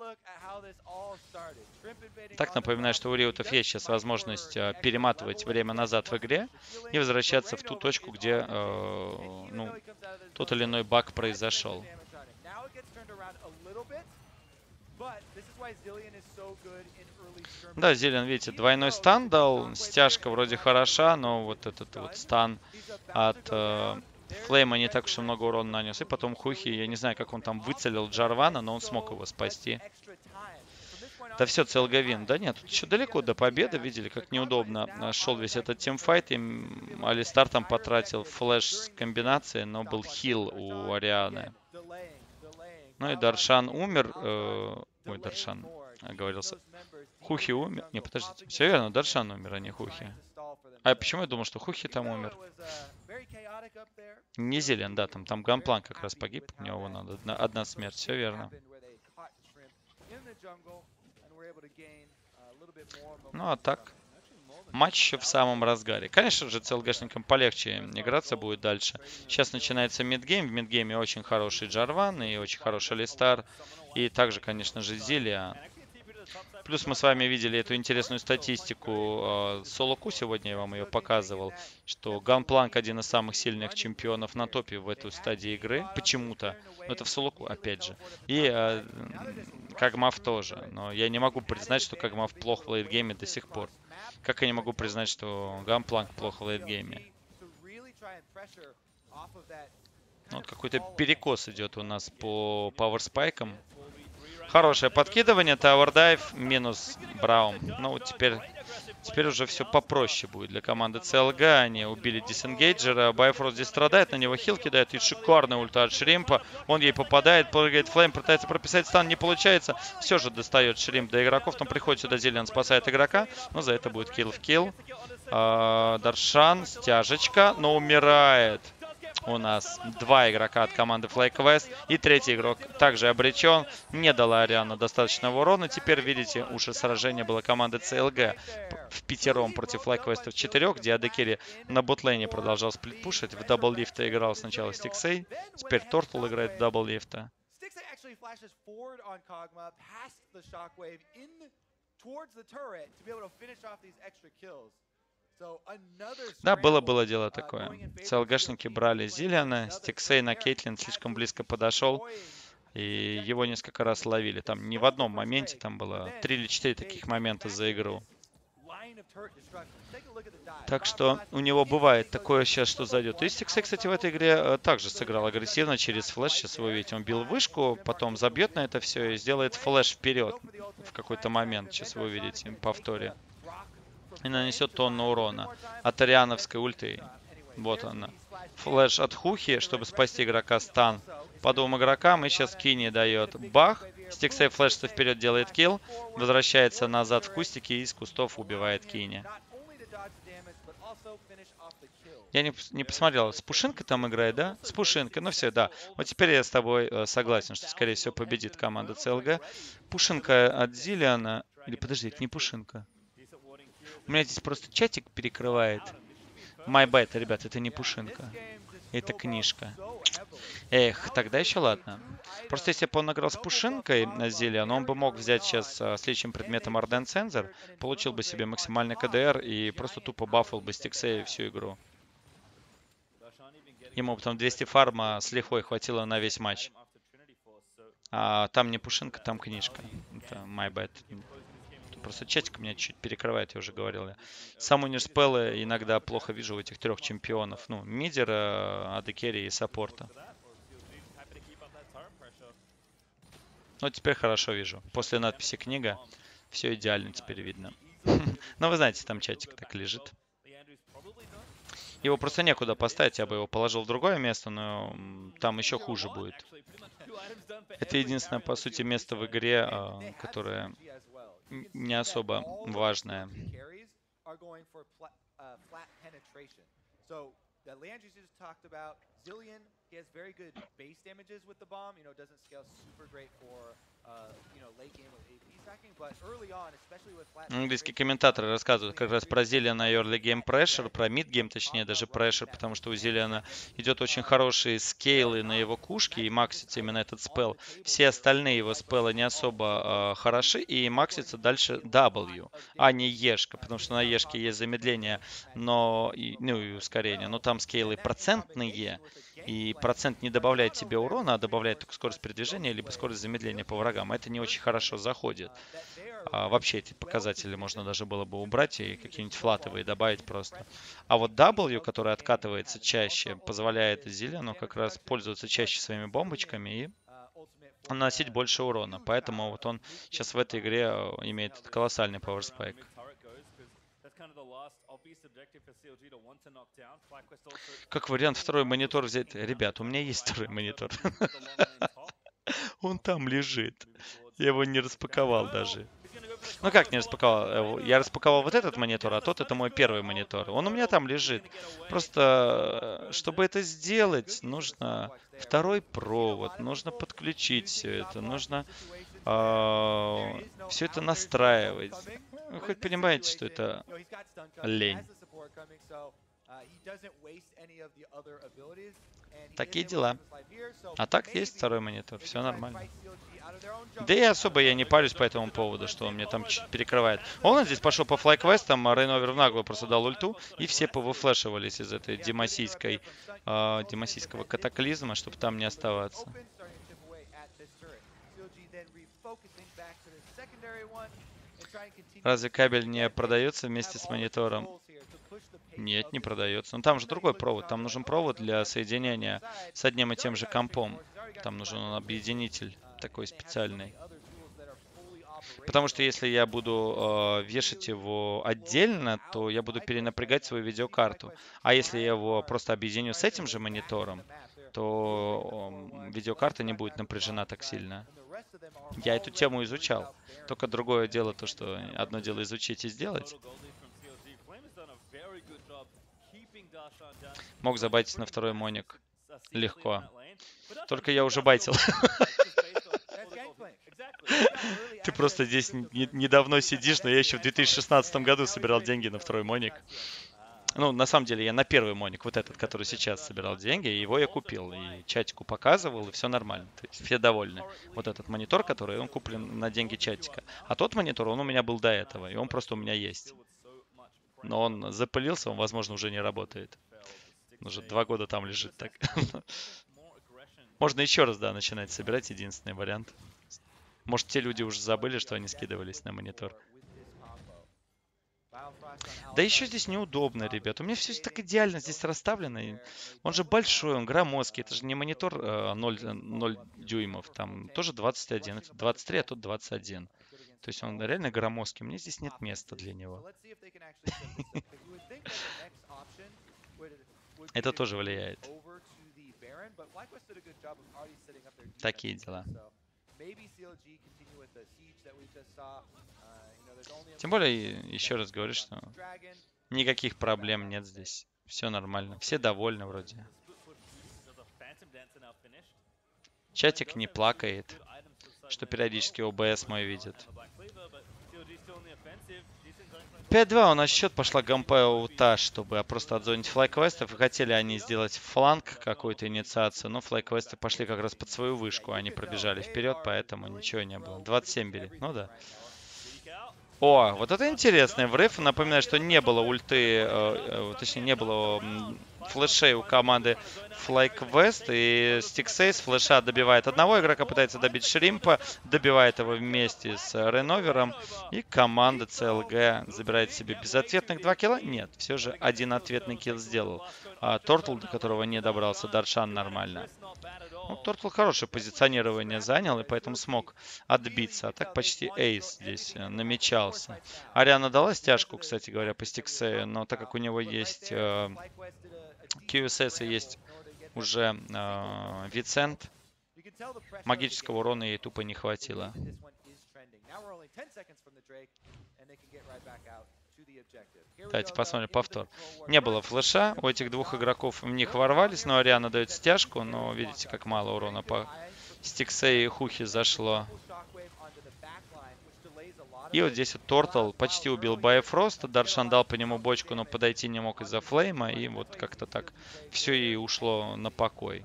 [SPEAKER 1] Так, напоминаю, что у риутов есть сейчас возможность перематывать время назад в игре и возвращаться в ту точку, где ну, тот или иной баг произошел. Да, Зилиан, видите, двойной стан дал. Стяжка вроде хороша, но вот этот вот стан от Флейма не так уж и много урона нанес. И потом Хухи, я не знаю, как он там выцелил Джарвана, но он смог его спасти. Да все, CLG вин. Да нет, тут еще далеко до победы. Видели, как неудобно шел весь этот тимфайт. И Алистар там потратил флэш с комбинацией, но был хил у Арианы. Ну и Даршан умер. Ой, Даршан оговорился. Хухи умер. Не, подождите. Все верно, Даршан умер, а не Хухи. А почему я думал, что Хухи там умер? Не Зелен, да, там Ганплан как раз погиб. У него надо одна смерть, все верно. Ну а так, матч еще в самом разгаре. Конечно же, CLG-шникам полегче играться будет дальше. Сейчас начинается мидгейм. В мидгейме очень хороший Джарван и очень хороший Алистар. И также, конечно же, Зилия. Плюс мы с вами видели эту интересную статистику Солоку, сегодня я вам ее показывал, что Ганпланк один из самых сильных чемпионов на топе в этой стадии игры, почему-то. Но это в Солоку, опять же. И Кагмав тоже. Но я не могу признать, что Кагмав плох в лейтгейме до сих пор. Как я не могу признать, что Ганпланк плох в лейтгейме. Вот какой-то перекос идет у нас по пауэрспайкам. Хорошее подкидывание, Tower Dive, минус Браум. Ну вот теперь уже все попроще будет для команды CLG. Они убили дисенгейджера, Байфрост здесь страдает, на него хил кидает. И шикарная ульта от Шримпа. Он ей попадает, прыгает Флейм, пытается прописать стан, не получается. Все же достает Шримп до игроков, там приходит сюда Зелен, спасает игрока. Но за это будет килл в килл. Даршан, стяжечка, но умирает. У нас 2 игрока от команды FlyQuest. И 3-й игрок также обречен. Не дала Ариана достаточного урона. Теперь, видите, уже сражение было команды CLG в пятером против FlyQuest в 4, где Адекери на ботлейне продолжал сплитпушить. В дабллифта играл сначала Стиксей. Теперь Тортл играет в дабллифта. Да, было дело такое. CLG-шники брали Зилиана, Стиксей на Кейтлин слишком близко подошел, и его несколько раз ловили. Там не в одном моменте, там было 3 или 4 таких момента за игру. Так что у него бывает такое сейчас, что зайдет. И Стиксей, кстати, в этой игре также сыграл агрессивно через флэш. Сейчас вы видите, он бил вышку, потом забьет на это все и сделает флэш вперед в какой-то момент. Сейчас вы увидите в повторе. И нанесет тонну урона от ариановской ульты. Вот она. Флэш от Хухи, чтобы спасти игрока, стан по 2 игрокам. И сейчас Кини дает бах. Стиксей флэшится вперед, делает килл. Возвращается назад в кустики и из кустов убивает Кини. Я не посмотрел, с Пушинкой там играет, да? С Пушинкой, ну все, да. Вот теперь я с тобой согласен, что, скорее всего, победит команда CLG. Пушинка от Зилиана. Или подожди, это не Пушинка. У меня здесь просто чатик перекрывает. My bad, ребят, это не пушинка. Это книжка. Эх, тогда еще ладно. Просто если бы он играл с пушинкой на Зиллиан, он бы мог взять сейчас следующим предметом Ardent Sensor, получил бы себе максимальный КДР и просто тупо баффал бы стиксей всю игру. Ему потом 200 фарма с лихвой хватило на весь матч. А там не пушинка, там книжка. Это my bad. Просто чатик меня чуть перекрывает, я уже говорил. Сам унирспеллы иногда плохо вижу у этих трех чемпионов. Ну, мидера, адекерри и саппорта. Ну, теперь хорошо вижу. После надписи «Книга» все идеально теперь видно. Но вы знаете, там чатик так лежит. Его просто некуда поставить, я бы его положил в другое место, но там еще хуже будет. Это единственное, по сути, место в игре, которое не особо важное. He has very good base damages with the bomb. You know, doesn't scale super great for, you know, late game with AP stacking, but early on, especially with flat. Английские комментаторы рассказывают как раз про Зиллиана и early game pressure, про mid game, точнее, даже pressure, потому что у Зиллиана идет очень хорошие скейлы на его кушке, и максится именно этот спел. Все остальные его спеллы не особо хороши, и максится дальше W, а не Ешка, потому что на Ешке есть замедление, но, ну и ускорение, но там скейлы процентные, и процент не добавляет тебе урона, а добавляет только скорость передвижения, либо скорость замедления по врагам. Это не очень хорошо заходит. Вообще эти показатели можно даже было бы убрать и какие-нибудь флатовые добавить просто. А вот W, который откатывается чаще, позволяет Зиллиану как раз пользоваться чаще своими бомбочками и наносить больше урона. Поэтому вот он сейчас в этой игре имеет колоссальный пауэрспайк. Как вариант второй монитор взять. Ребят, у меня есть второй монитор. Он там лежит. Я его не распаковал даже. Ну как не распаковал? Я распаковал вот этот монитор, а тот это мой первый монитор. Он у меня там лежит. Просто, чтобы это сделать, нужно второй провод, нужно подключить все это, нужно все это настраивать. Вы хоть понимаете, что это лень. Такие дела. А так есть второй монитор, все нормально. Да и особо я не парюсь по этому поводу, что он мне там чуть перекрывает. Он здесь пошел по флайквестам, а Рейновер в наглую просто дал ульту, и все повыфлешивались из этой демасийского катаклизма, чтобы там не оставаться. Разве кабель не продается вместе с монитором? Нет, не продается. Но там же другой провод. Там нужен провод для соединения с одним и тем же компом. Там нужен объединитель такой специальный. Потому что если я буду вешать его отдельно, то я буду перенапрягать свою видеокарту. А если я его просто объединю с этим же монитором, то видеокарта не будет напряжена так сильно. Я эту тему изучал. Только другое дело то, что одно дело изучить и сделать. Мог забайтить на второй моник. Легко. Только я уже байтил. Ты просто здесь недавно сидишь, но я еще в 2016 году собирал деньги на второй моник. Ну, на самом деле, я на первый моник, вот этот, который сейчас собирал деньги, его я купил. И чатику показывал, и все нормально. То есть все довольны. Вот этот монитор, который он куплен на деньги чатика. А тот монитор, он у меня был до этого, и он просто у меня есть. Но он запылился, он, возможно, уже не работает. Он уже 2 года там лежит так. Можно еще раз, да, начинать собирать, единственный вариант. Может, те люди уже забыли, что они скидывались на монитор. Да еще здесь неудобно, ребят. У меня все так идеально здесь расставлено. Он же большой, он громоздкий. Это же не монитор 0 дюймов. Там тоже 21. Это 23, а тут 21. То есть он реально громоздкий. Мне здесь нет места для него. Это тоже влияет. Такие дела. Тем более, еще раз говорю, что никаких проблем нет здесь. Все нормально. Все довольны вроде. Чатик не плакает, что периодически ОБС мой видит. 5-2 у нас счет, пошла гампая ута, чтобы просто отзонить флайквестов. И хотели они сделать фланг какой-то, инициацию, но флайквесты пошли как раз под свою вышку. Они пробежали вперед, поэтому ничего не было. 27 били. Ну да. О, вот это интересно. В Рейф напоминаю, что не было ульты, точнее не было флешей у команды FlyQuest, и Stixace с флеша добивает одного игрока, пытается добить Шримпа, добивает его вместе с Реновером, и команда CLG забирает себе безответных 2 килла. Нет, все же один ответный килл сделал. Тортл, до которого не добрался Даршан, нормально. Ну, Тортл хорошее позиционирование занял, и поэтому смог отбиться. А так почти эйс здесь намечался. Ариана дала стяжку, кстати говоря, по Стиксею, но так как у него есть QSS и есть уже Вицент, магического урона ей тупо не хватило. Давайте посмотрим повтор. Не было флеша, у этих двух игроков в них ворвались, но Ариана дает стяжку, но видите, как мало урона по Стиксею и Хухе зашло. И вот здесь вот Тортл почти убил Байфроста, Даршан дал по нему бочку, но подойти не мог из-за флейма, и вот как-то так все и ушло на покой.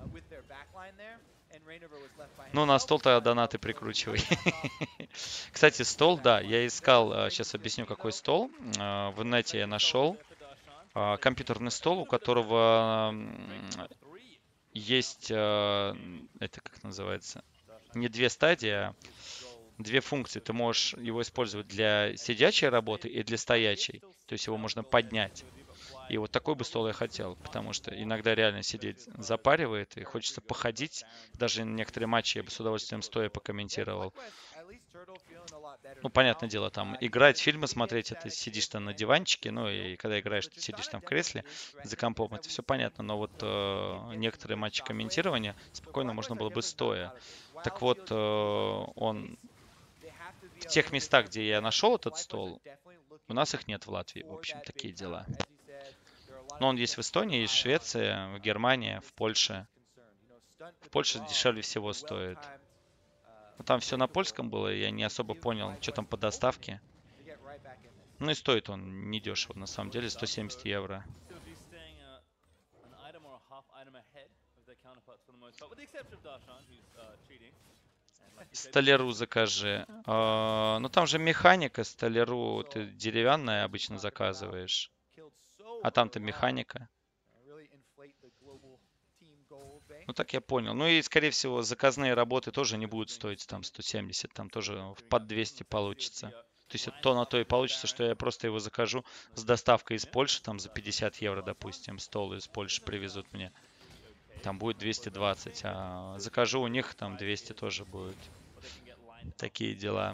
[SPEAKER 1] Ну, на стол тогда донаты прикручивай. Кстати, стол, да, я искал, сейчас объясню, какой стол. В инете я нашел компьютерный стол, у которого есть, это как называется, не две стадии, а две функции. Ты можешь его использовать для сидячей работы и для стоячей. То есть его можно поднять. И вот такой бы стол я хотел, потому что иногда реально сидеть запаривает, и хочется походить. Даже некоторые матчи я бы с удовольствием стоя покомментировал. Ну, понятное дело, там играть, фильмы смотреть, это сидишь там на диванчике, ну, и когда играешь, ты сидишь там в кресле за компом, это все понятно. Но вот некоторые матчи комментирования спокойно можно было бы стоя. Так вот, он в тех местах, где я нашел этот стол, у нас их нет в Латвии, в общем, такие дела. Но он есть в Эстонии, есть в Швеции, в Германии, в Польше. В Польше дешевле всего стоит. Но там все на польском было, и я не особо понял, что там по доставке. Ну и стоит он недешево, на самом деле, 170 евро. Столяру закажи. Ну там же механика, столяру ты деревянная обычно заказываешь. А там-то механика. Ну так я понял. Ну и, скорее всего, заказные работы тоже не будут стоить там 170. Там тоже под 200 получится. То есть то на то и получится, что я просто его закажу с доставкой из Польши, там за 50 евро, допустим, стол из Польши привезут мне. Там будет 220, а закажу у них, там 200 тоже будет. Такие дела.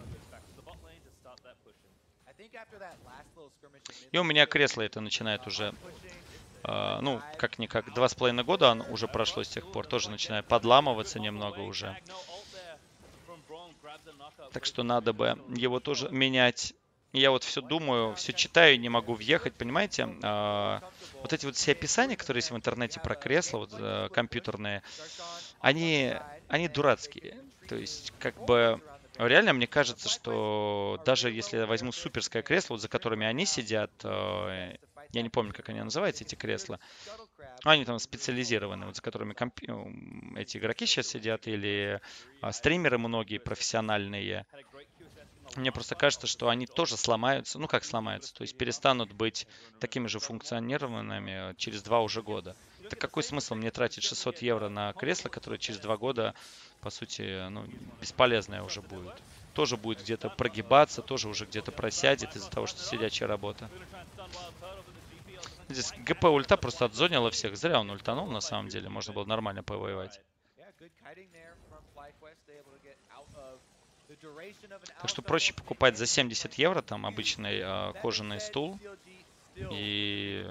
[SPEAKER 1] И у меня кресло это начинает уже, ну, как-никак, 2,5 года уже прошло с тех пор, тоже начинает подламываться немного уже. Так что надо бы его тоже менять. Я вот все думаю, все читаю, не могу въехать, понимаете? Вот эти вот все описания, которые есть в интернете про кресла, вот компьютерные, они дурацкие. То есть, как бы, реально мне кажется, что даже если я возьму суперское кресло, вот за которыми они сидят, я не помню, как они называются, эти кресла, они там специализированы, вот за которыми эти игроки сейчас сидят, или стримеры многие профессиональные. Мне просто кажется, что они тоже сломаются, ну как сломаются, то есть перестанут быть такими же функционированными через 2 уже года. Так какой смысл мне тратить 600 евро на кресло, которое через 2 года, по сути, ну, бесполезное уже будет. Тоже будет где-то прогибаться, тоже уже где-то просядет из-за того, что сидячая работа. Здесь ГП ульта просто отзонила всех. Зря он ультанул, на самом деле. Можно было нормально повоевать. Так что проще покупать за 70 евро там обычный кожаный стул. И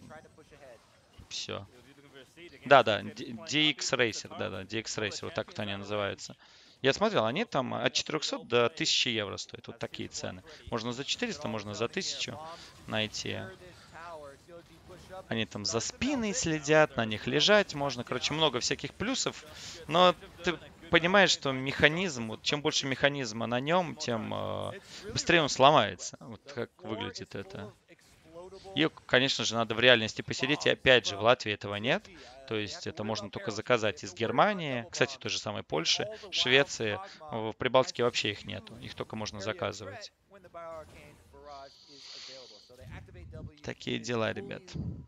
[SPEAKER 1] все. Да-да, DX Racer, да-да, DX Racer, вот так вот они называются. Я смотрел, они там от 400 до 1000 евро стоят, вот такие цены. Можно за 400, можно за 1000 найти. Они там за спиной следят, на них лежать можно. Короче, много всяких плюсов. Но ты понимает, что механизм, вот чем больше механизма на нем, тем быстрее он сломается. Вот как выглядит это. И, конечно же, надо в реальности посидеть. И опять же, в Латвии этого нет. То есть это можно только заказать из Германии, кстати, той же самой Польши, Швеции. В Прибалтике вообще их нету. Их только можно заказывать. Такие дела, ребят.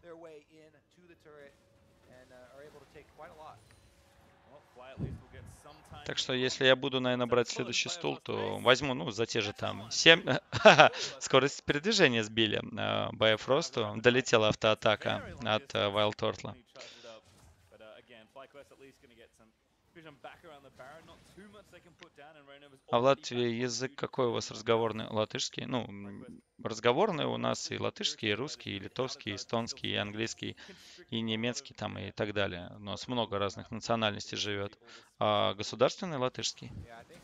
[SPEAKER 1] Так что, если я буду, наверное, брать следующий стул, то возьму, ну, за те же там 7. Скорость передвижения сбили Bifrost. Долетела автоатака от Wild Turtle. А в Латвии язык какой у вас разговорный? Латышский? Ну, разговорный у нас и латышский, и русский, и литовский, и эстонский, и английский, и немецкий там и так далее. У нас много разных национальностей живет. А государственный латышский?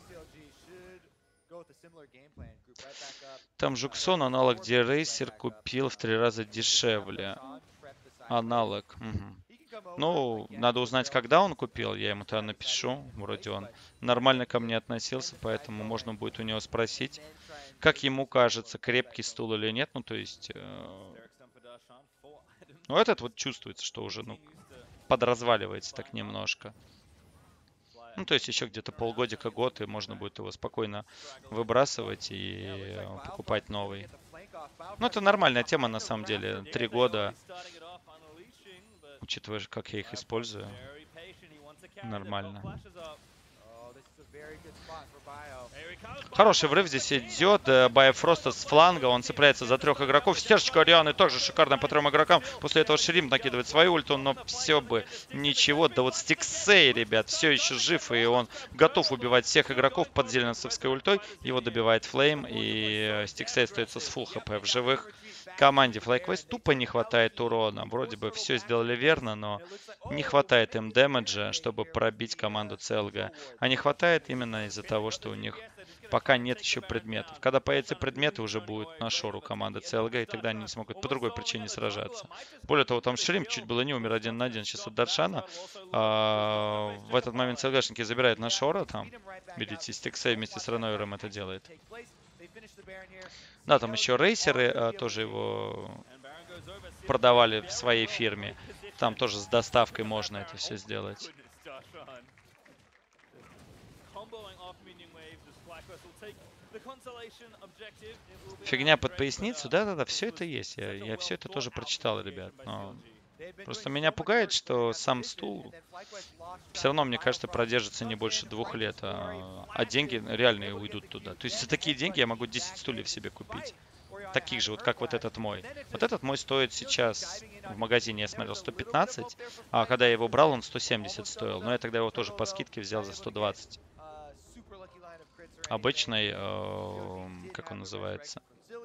[SPEAKER 1] Там Жуксон аналог, где рейсер купил в 3 раза дешевле. Аналог. Мгм. Ну, надо узнать, когда он купил. Я ему тогда напишу. Вроде он нормально ко мне относился, поэтому можно будет у него спросить, как ему кажется, крепкий стул или нет. Ну, то есть... ну, этот вот чувствуется, что уже, ну, подразваливается так немножко. Ну, то есть еще где-то полгодика, год, и можно будет его спокойно выбрасывать и покупать новый. Ну, это нормальная тема, на самом деле. 3 года, учитывая, как я их использую, нормально. Хороший врыв здесь идет. Bifrost с фланга. Он цепляется за 3 игроков. Стержечка Арианы тоже шикарная по 3 игрокам. После этого Шрим накидывает свою ульту, но все бы ничего. Да вот Стиксей, ребят, все еще жив. И он готов убивать всех игроков под зеленцевской ультой. Его добивает Флейм. И Стиксей остается с фулл хп в живых. Команде FlyQuest тупо не хватает урона. Вроде бы все сделали верно, но не хватает им дэмэджа, чтобы пробить команду CLG. А не хватает именно из-за того, что у них пока нет еще предметов. Когда появятся предметы, уже будет на шору команда CLG, и тогда они не смогут по другой причине сражаться. Более того, там Шрим чуть было не умер 1 на 1 сейчас от Даршана. В этот момент CLG-шники забирают на шора там. Видите, Стиксей вместе с Ренойером это делает. Да, там еще рейсеры тоже его продавали в своей фирме. Там тоже с доставкой можно это все сделать. Фигня под поясницу, да-да-да, все это есть. Я все это тоже прочитал, ребят. Но просто меня пугает, что сам стул все равно, мне кажется, продержится не больше 2 лет, а деньги реальные уйдут туда. То есть за такие деньги я могу 10 стульев себе купить. Таких же, вот как вот этот мой. Вот этот мой стоит сейчас в магазине, я смотрел, 115, а когда я его брал, он 170 стоил. Но я тогда его тоже по скидке взял за 120. Обычный, как он называется?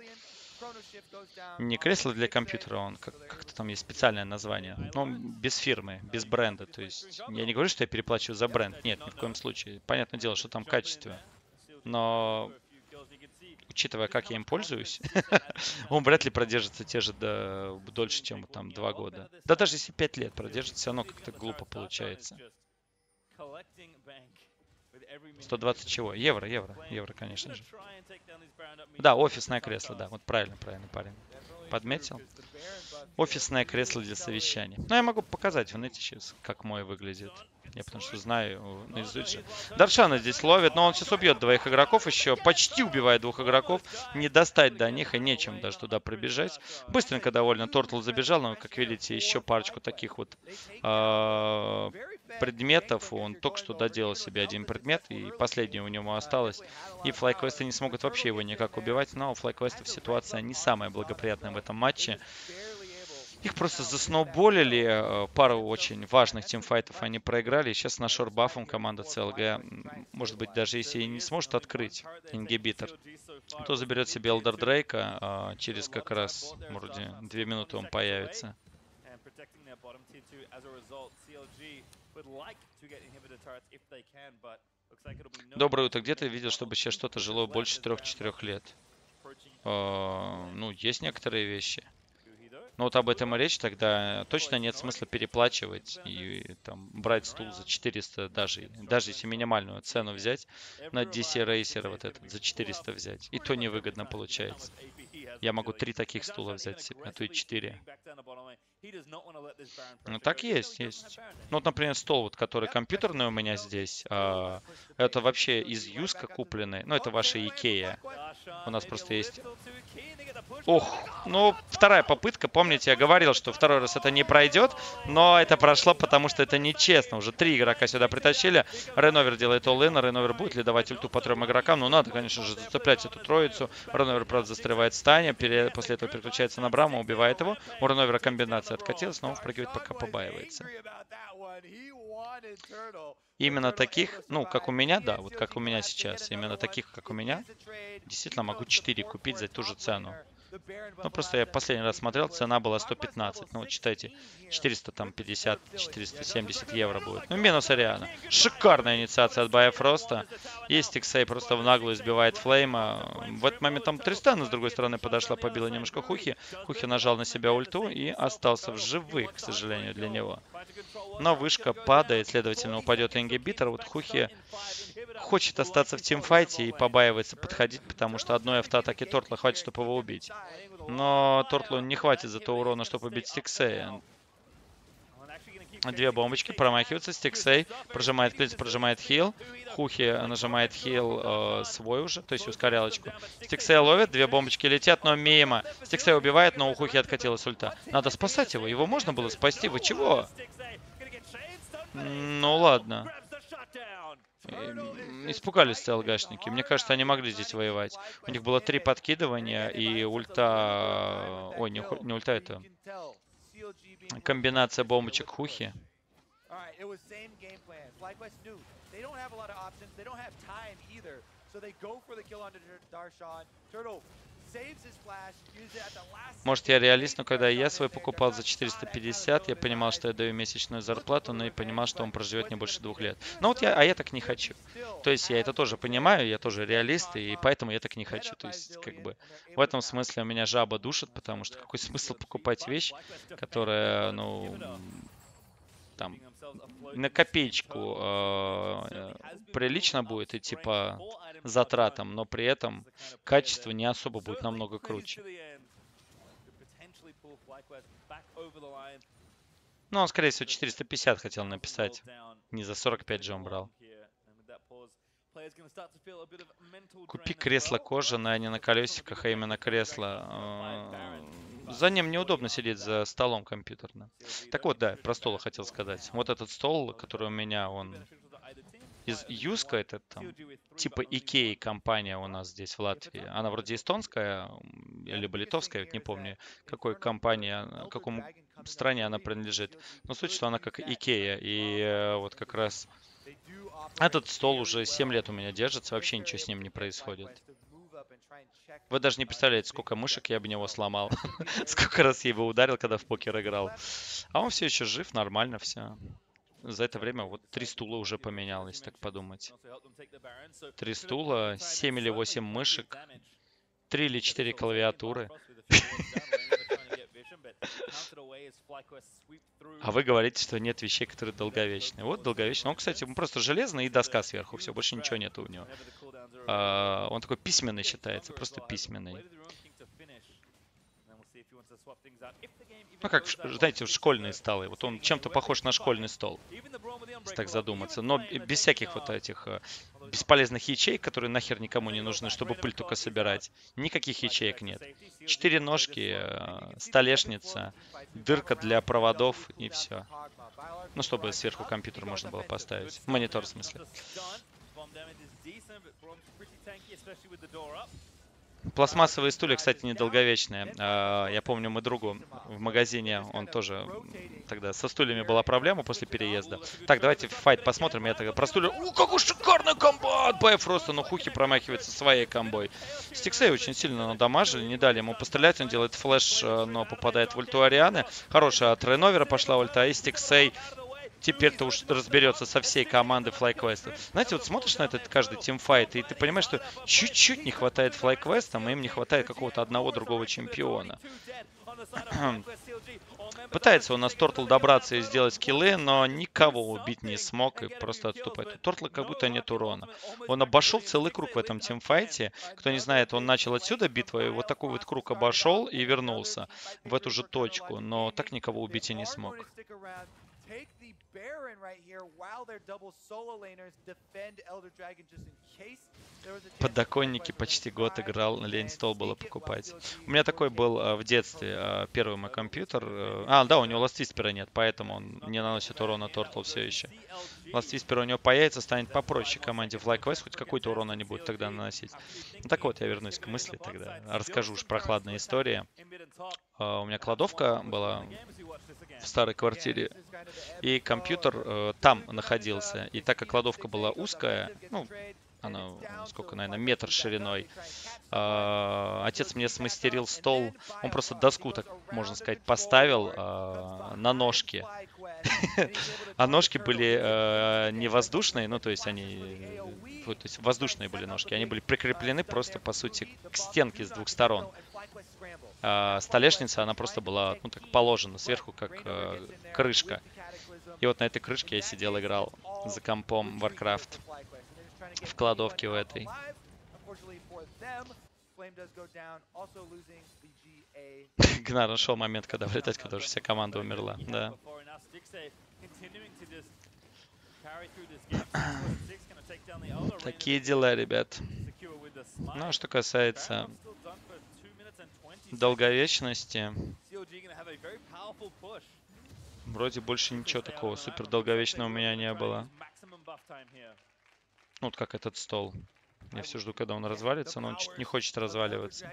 [SPEAKER 1] Не кресло для компьютера, он как-то там есть специальное название. Но без фирмы, без бренда. То есть я не говорю, что я переплачиваю за бренд. Нет, ни в коем случае. Понятное дело, что там качество. Но учитывая, как я им пользуюсь, он вряд ли продержится те же дольше, чем там 2 года. Да даже если 5 лет продержится, все равно как-то глупо получается. 120 чего? Евро, конечно же. Да, офисное кресло, да. Вот правильно, парень. Подметил. Офисное кресло для совещаний. Ну, я могу показать в нете сейчас, как мой выглядит. Я потому что знаю наизусть же. Даршана здесь ловит, но он сейчас убьет 2 игроков еще. Почти убивает 2 игроков. Не достать до них и нечем даже туда пробежать. Быстренько довольно Тортл забежал, но, как видите, еще парочку таких вот предметов. Он только что доделал себе 1 предмет, и последний у него осталось. И FlyQuest не смогут вообще его никак убивать, но у FlyQuest ситуация не самая благоприятная в этом матче. Их просто засноуболили, пару очень важных тимфайтов они проиграли. И сейчас на шорт-баффом команда CLG, может быть, даже если и не сможет открыть ингибитор, то заберет себе Элдер Дрейка. Через как раз, вроде, 2 минуты он появится. Доброе утро. Где ты видел, чтобы сейчас что-то жило больше 3-4 лет? Ну, есть некоторые вещи. Но вот об этом и речь, тогда точно нет смысла переплачивать и там брать стул за 400, даже если минимальную цену взять, на DC Racer вот этот за 400 взять. И то невыгодно получается. Я могу 3 таких стула взять себе, а то и 4. Ну так есть. Ну вот, например, стол, вот, который компьютерный у меня здесь, это вообще из Юска купленный. Ну это ваша Икея. У нас просто есть... Ох, ну вторая попытка. Помните, я говорил, что второй раз это не пройдет, но это прошло, потому что это нечестно. Уже 3 игрока сюда притащили. Реновер делает all-in. Реновер будет ли давать ульту по 3 игрокам? Ну надо, конечно же, зацеплять эту троицу. Реновер, правда, застревает в стане. После этого переключается на Брама, убивает его. У Реновера комбинация откатилась, но он впрыгивает, пока побаивается. Именно таких, ну, как у меня, да, вот как у меня сейчас, именно таких, как у меня, действительно могу 4 купить за ту же цену. Ну, просто я последний раз смотрел, цена была 115. Ну, вот считайте, 450, 470 евро будет. Ну, минус реально. Шикарная инициация от Bifrost. И Stixxay просто в наглую сбивает Флейма. В этот момент там Тристана с другой стороны подошла, побила немножко Хухи. Хухи нажал на себя ульту и остался в живых, к сожалению, для него. Но вышка падает, следовательно, упадет ингибитор. Вот Хухи хочет остаться в тимфайте и побаивается подходить, потому что одной автоатаки Тортла хватит, чтобы его убить. Но Тортлу не хватит зато урона, чтобы убить Stixxay. 2 бомбочки, промахивается, Stixxay прожимает клиц, прожимает хил. Хухи нажимает хил свой уже, то есть ускорялочку. Stixxay ловит, 2 бомбочки летят, но мимо. Stixxay убивает, но у Хухи откатилась ульта. Надо спасать его, его можно было спасти, вы чего? Ну ладно. Испугались ЦЛГшники. Мне кажется, они могли здесь воевать. У них было 3 подкидывания и ульта... Ой, не ульта, это комбинация бомбочек Хухи. Может, я реалист, но когда я свой покупал за 450, я понимал, что я даю месячную зарплату, но и понимал, что он проживет не больше 2 лет. Ну вот я так не хочу. То есть я это тоже понимаю, я тоже реалист, и поэтому я так не хочу. То есть как бы в этом смысле у меня жаба душит, потому что какой смысл покупать вещь, которая, ну, там, на копеечку прилично будет идти по затратам, но при этом качество не особо будет намного круче. Ну, он, скорее всего, 450 хотел написать. Не за 45 же он брал. Купи кресло кожаное, а не на колесиках, а именно кресло. За ним неудобно сидеть за столом компьютерным. Так вот, да, про стол хотел сказать. Вот этот стол, который у меня, он из Юска, это там типа Икеи компания у нас здесь в Латвии. Она вроде эстонская, либо литовская, не помню, какой компании, какому стране она принадлежит. Но суть, что она как Икея. И вот как раз этот стол уже 7 лет у меня держится, вообще ничего с ним не происходит. Вы даже не представляете, сколько мышек я об него сломал. Сколько раз я его ударил, когда в покер играл. А он все еще жив, нормально все. За это время вот 3 стула уже поменялось, так подумать. 3 стула, 7 или 8 мышек, 3 или 4 клавиатуры. А вы говорите, что нет вещей, которые долговечные. Вот долговечный. Он, кстати, просто железный и доска сверху. Все, больше ничего нету у него. Он такой письменный считается, просто письменный. Ну, как, знаете, школьные столы. Вот он чем-то похож на школьный стол, если так задуматься. Но без всяких вот этих бесполезных ячеек, которые нахер никому не нужны, чтобы пыль только собирать. Никаких ячеек нет. 4 ножки, столешница, дырка для проводов и все. Ну, чтобы сверху компьютер можно было поставить. Монитор, в смысле. Пластмассовые стулья, кстати, недолговечные. Я помню, мы другу в магазине, он тоже тогда со стульями была проблема после переезда. Так, давайте в файт посмотрим. Я тогда про стулья. Какой шикарный комбо от Bifrost, но Хухи промахивается своей комбой. Stixxay очень сильно надамажили, не дали ему пострелять. Он делает флеш, но попадает в ульту Арианы. Хорошая от Реновера пошла ульта, и Stixxay теперь-то уж разберется со всей командой FlyQuest. Знаете, вот смотришь на этот каждый тимфайт, и ты понимаешь, что чуть-чуть не хватает FlyQuest, а им не хватает какого-то одного другого чемпиона. Пытается у нас Тортл добраться и сделать киллы, но никого убить не смог и просто отступает. У Тортла как будто нет урона. Он обошел целый круг в этом тимфайте. Кто не знает, он начал отсюда битву, и вот такой вот круг обошел и вернулся в эту же точку, но так никого убить и не смог. Подоконники почти год играл, лень стол было покупать. У меня такой был в детстве, первый мой компьютер. Да, у него Last Whisper нет, поэтому он не наносит урона Тортл все еще. Last Whisper у него появится, станет попроще команде FlyQuest, хоть какой-то урон они будут тогда наносить. Ну так вот, я вернусь к мысли тогда. Расскажу уж прохладная история. У меня кладовка была в старой квартире, и компьютер там находился. И так как кладовка была узкая, ну, она, сколько, наверное, метр шириной, отец мне смастерил стол, он просто доску, так можно сказать, поставил на ножки. А ножки были не воздушные, ну, то есть они, то есть воздушные были ножки, они были прикреплены просто, по сути, к стенке с двух сторон. Столешница, она просто была, ну, так положена сверху, как крышка. И вот на этой крышке я сидел, играл за компом Warcraft в кладовке у этой. Гнар нашел момент, когда влетать, когда уже вся команда умерла. Да. Такие дела, ребят. Ну, а что касается долговечности, вроде больше ничего такого супер долговечного у меня не было. Ну, вот как этот стол. Я все жду, когда он развалится, но он не хочет разваливаться.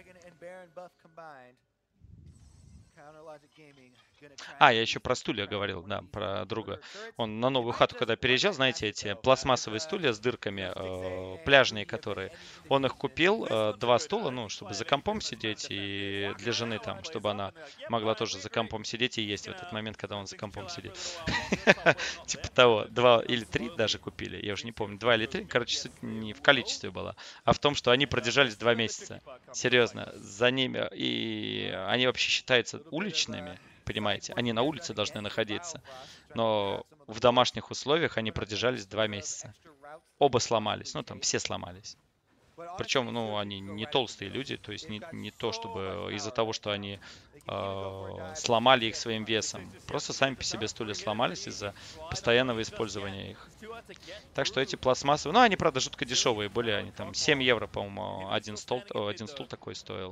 [SPEAKER 1] Я еще про стулья говорил, да, про друга. Он на новую хату, когда переезжал, знаете, эти пластмассовые стулья с дырками, пляжные которые. Он их купил, 2 стула, ну, чтобы за компом сидеть, и для жены там, чтобы она могла тоже за компом сидеть и есть в этот момент, когда он за компом сидит. Типа того, 2 или 3 даже купили, я уже не помню, 2 или 3, короче, суть не в количестве была, а в том, что они продержались 2 месяца. Серьезно, за ними, и они вообще считаются уличными. Понимаете, они на улице должны находиться, но в домашних условиях они продержались 2 месяца. Оба сломались, ну там все сломались. Причем, ну, они не толстые люди, то есть не то, чтобы из-за того, что они сломали их своим весом. Просто сами по себе стулья сломались из-за постоянного использования их. Так что эти пластмассовые, ну, они, правда, жутко дешевые были, они там 7 евро, по-моему, один стул такой стоил.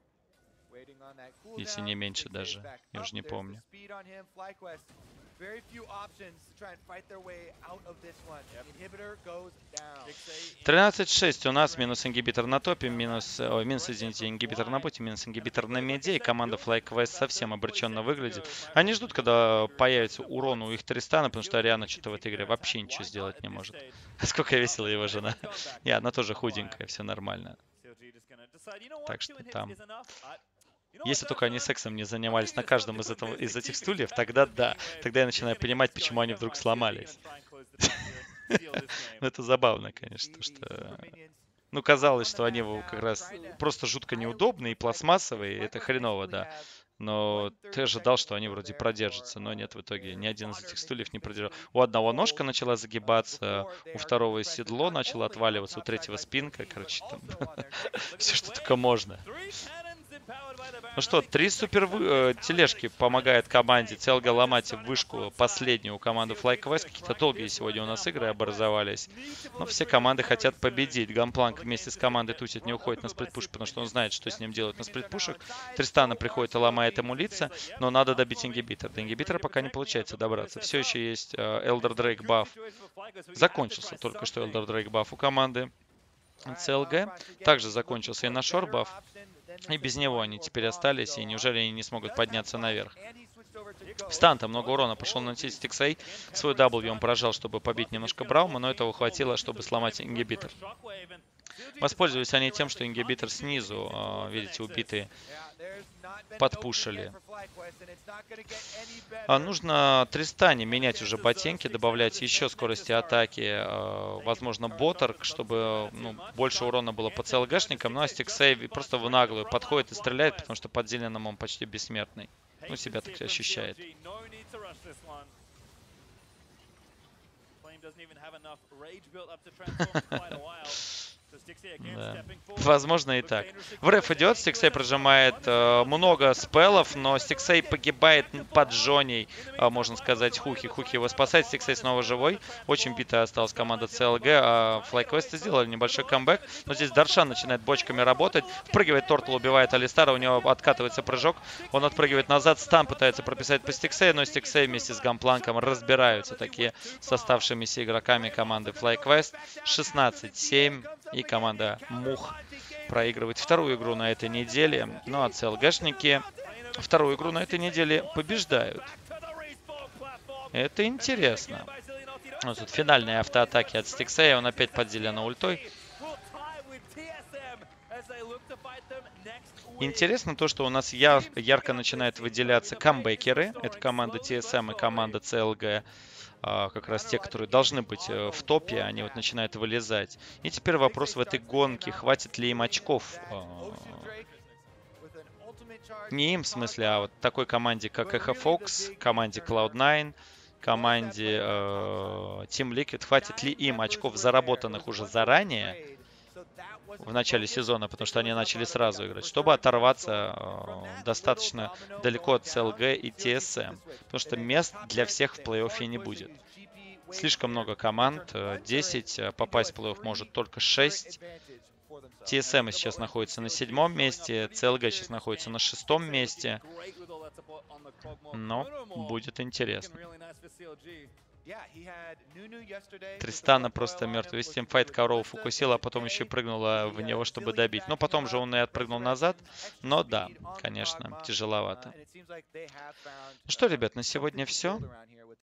[SPEAKER 1] Если не меньше даже. Я уже не помню. 13-6 у нас, минус ингибитор на топе, минус, извините, ингибитор на боте, минус ингибитор на меде, и команда FlyQuest совсем обреченно выглядит. Они ждут, когда появится урон у их Тристана, потому что Ариана что-то в этой игре вообще ничего сделать не может. Сколько весила его жена. И она тоже худенькая, все нормально. Так что там... Если только они сексом не занимались на каждом из этих стульев, тогда да. Тогда я начинаю понимать, почему они вдруг сломались. Ну, это забавно, конечно, что... Ну, казалось, что они как раз просто жутко неудобные и пластмассовые. Это хреново, да. Но ты ожидал, что они вроде продержатся, но нет, в итоге ни один из этих стульев не продержал. У одного ножка начала загибаться, у второго седло начало отваливаться, у третьего спинка, короче, там все, что только можно. Ну что, 3 супер тележки помогает команде CLG ломать вышку последнюю у команды FlyQuest. Какие-то долгие сегодня у нас игры образовались. Но все команды хотят победить. Гампланк вместе с командой тусит, не уходит на сплитпуш, потому что он знает, что с ним делают на сплитпушах. Тристана приходит и ломает ему лица, но надо добить ингибитор. До ингибитора пока не получается добраться. Все еще есть Elder Drake баф. Закончился только что Elder Drake баф у команды CLG. Также закончился и на Shore баф. И без него они теперь остались, и неужели они не смогут подняться наверх? Стан-то много урона пошел наносить Стиксей. Свой W он поражал, чтобы побить немножко Браума, но этого хватило, чтобы сломать ингибитор. Воспользовались они тем, что ингибитор снизу, видите, убитые подпушили. Нужно Тристане менять уже ботинки, добавлять еще скорости атаки, возможно, Ботарк, чтобы больше урона было по CLG-шникам. Ну а Стиксей просто в наглую подходит и стреляет, потому что под зеленым он почти бессмертный. Ну, себя так ощущает. Да. Возможно и так. Врыв идет, Стиксей прожимает много спеллов, но Стиксей погибает под Джоней, можно сказать, Хухи. Хухи его спасает, Стиксей снова живой. Очень битая осталась команда CLG, а FlyQuest сделали небольшой камбэк. Но здесь Даршан начинает бочками работать. Впрыгивает Тортл, убивает Алистара, у него откатывается прыжок. Он отпрыгивает назад, стан пытается прописать по Стиксею, но Стиксей вместе с Гампланком разбираются такие с оставшимися игроками команды FlyQuest. 16-7. И команда Мух проигрывает вторую игру на этой неделе. Ну а CLG-шники вторую игру на этой неделе побеждают. Это интересно. Вот тут финальные автоатаки от Стиксея. Он опять под зеленой ультой. Интересно то, что у нас ярко начинают выделяться камбэкеры. Это команда TSM и команда CLG. Как раз те, которые должны быть в топе, они вот начинают вылезать. И теперь вопрос в этой гонке, хватит ли им очков. Не им, в смысле, а вот такой команде, как Echo Fox, команде Cloud9, команде Team Liquid, хватит ли им очков, заработанных уже заранее, в начале сезона, потому что они начали сразу играть, чтобы оторваться достаточно далеко от CLG и TSM. Потому что мест для всех в плей-оффе не будет. Слишком много команд, 10, попасть в плей-офф может только 6. TSM сейчас находится на 7-м месте, CLG сейчас находится на 6-м месте. Но будет интересно. Тристана просто мертвый. Весь тимфайт корову укусила, а потом еще прыгнула в него, чтобы добить. Но потом же он и отпрыгнул назад. Но да, конечно, тяжеловато. Ну что, ребят, на сегодня все.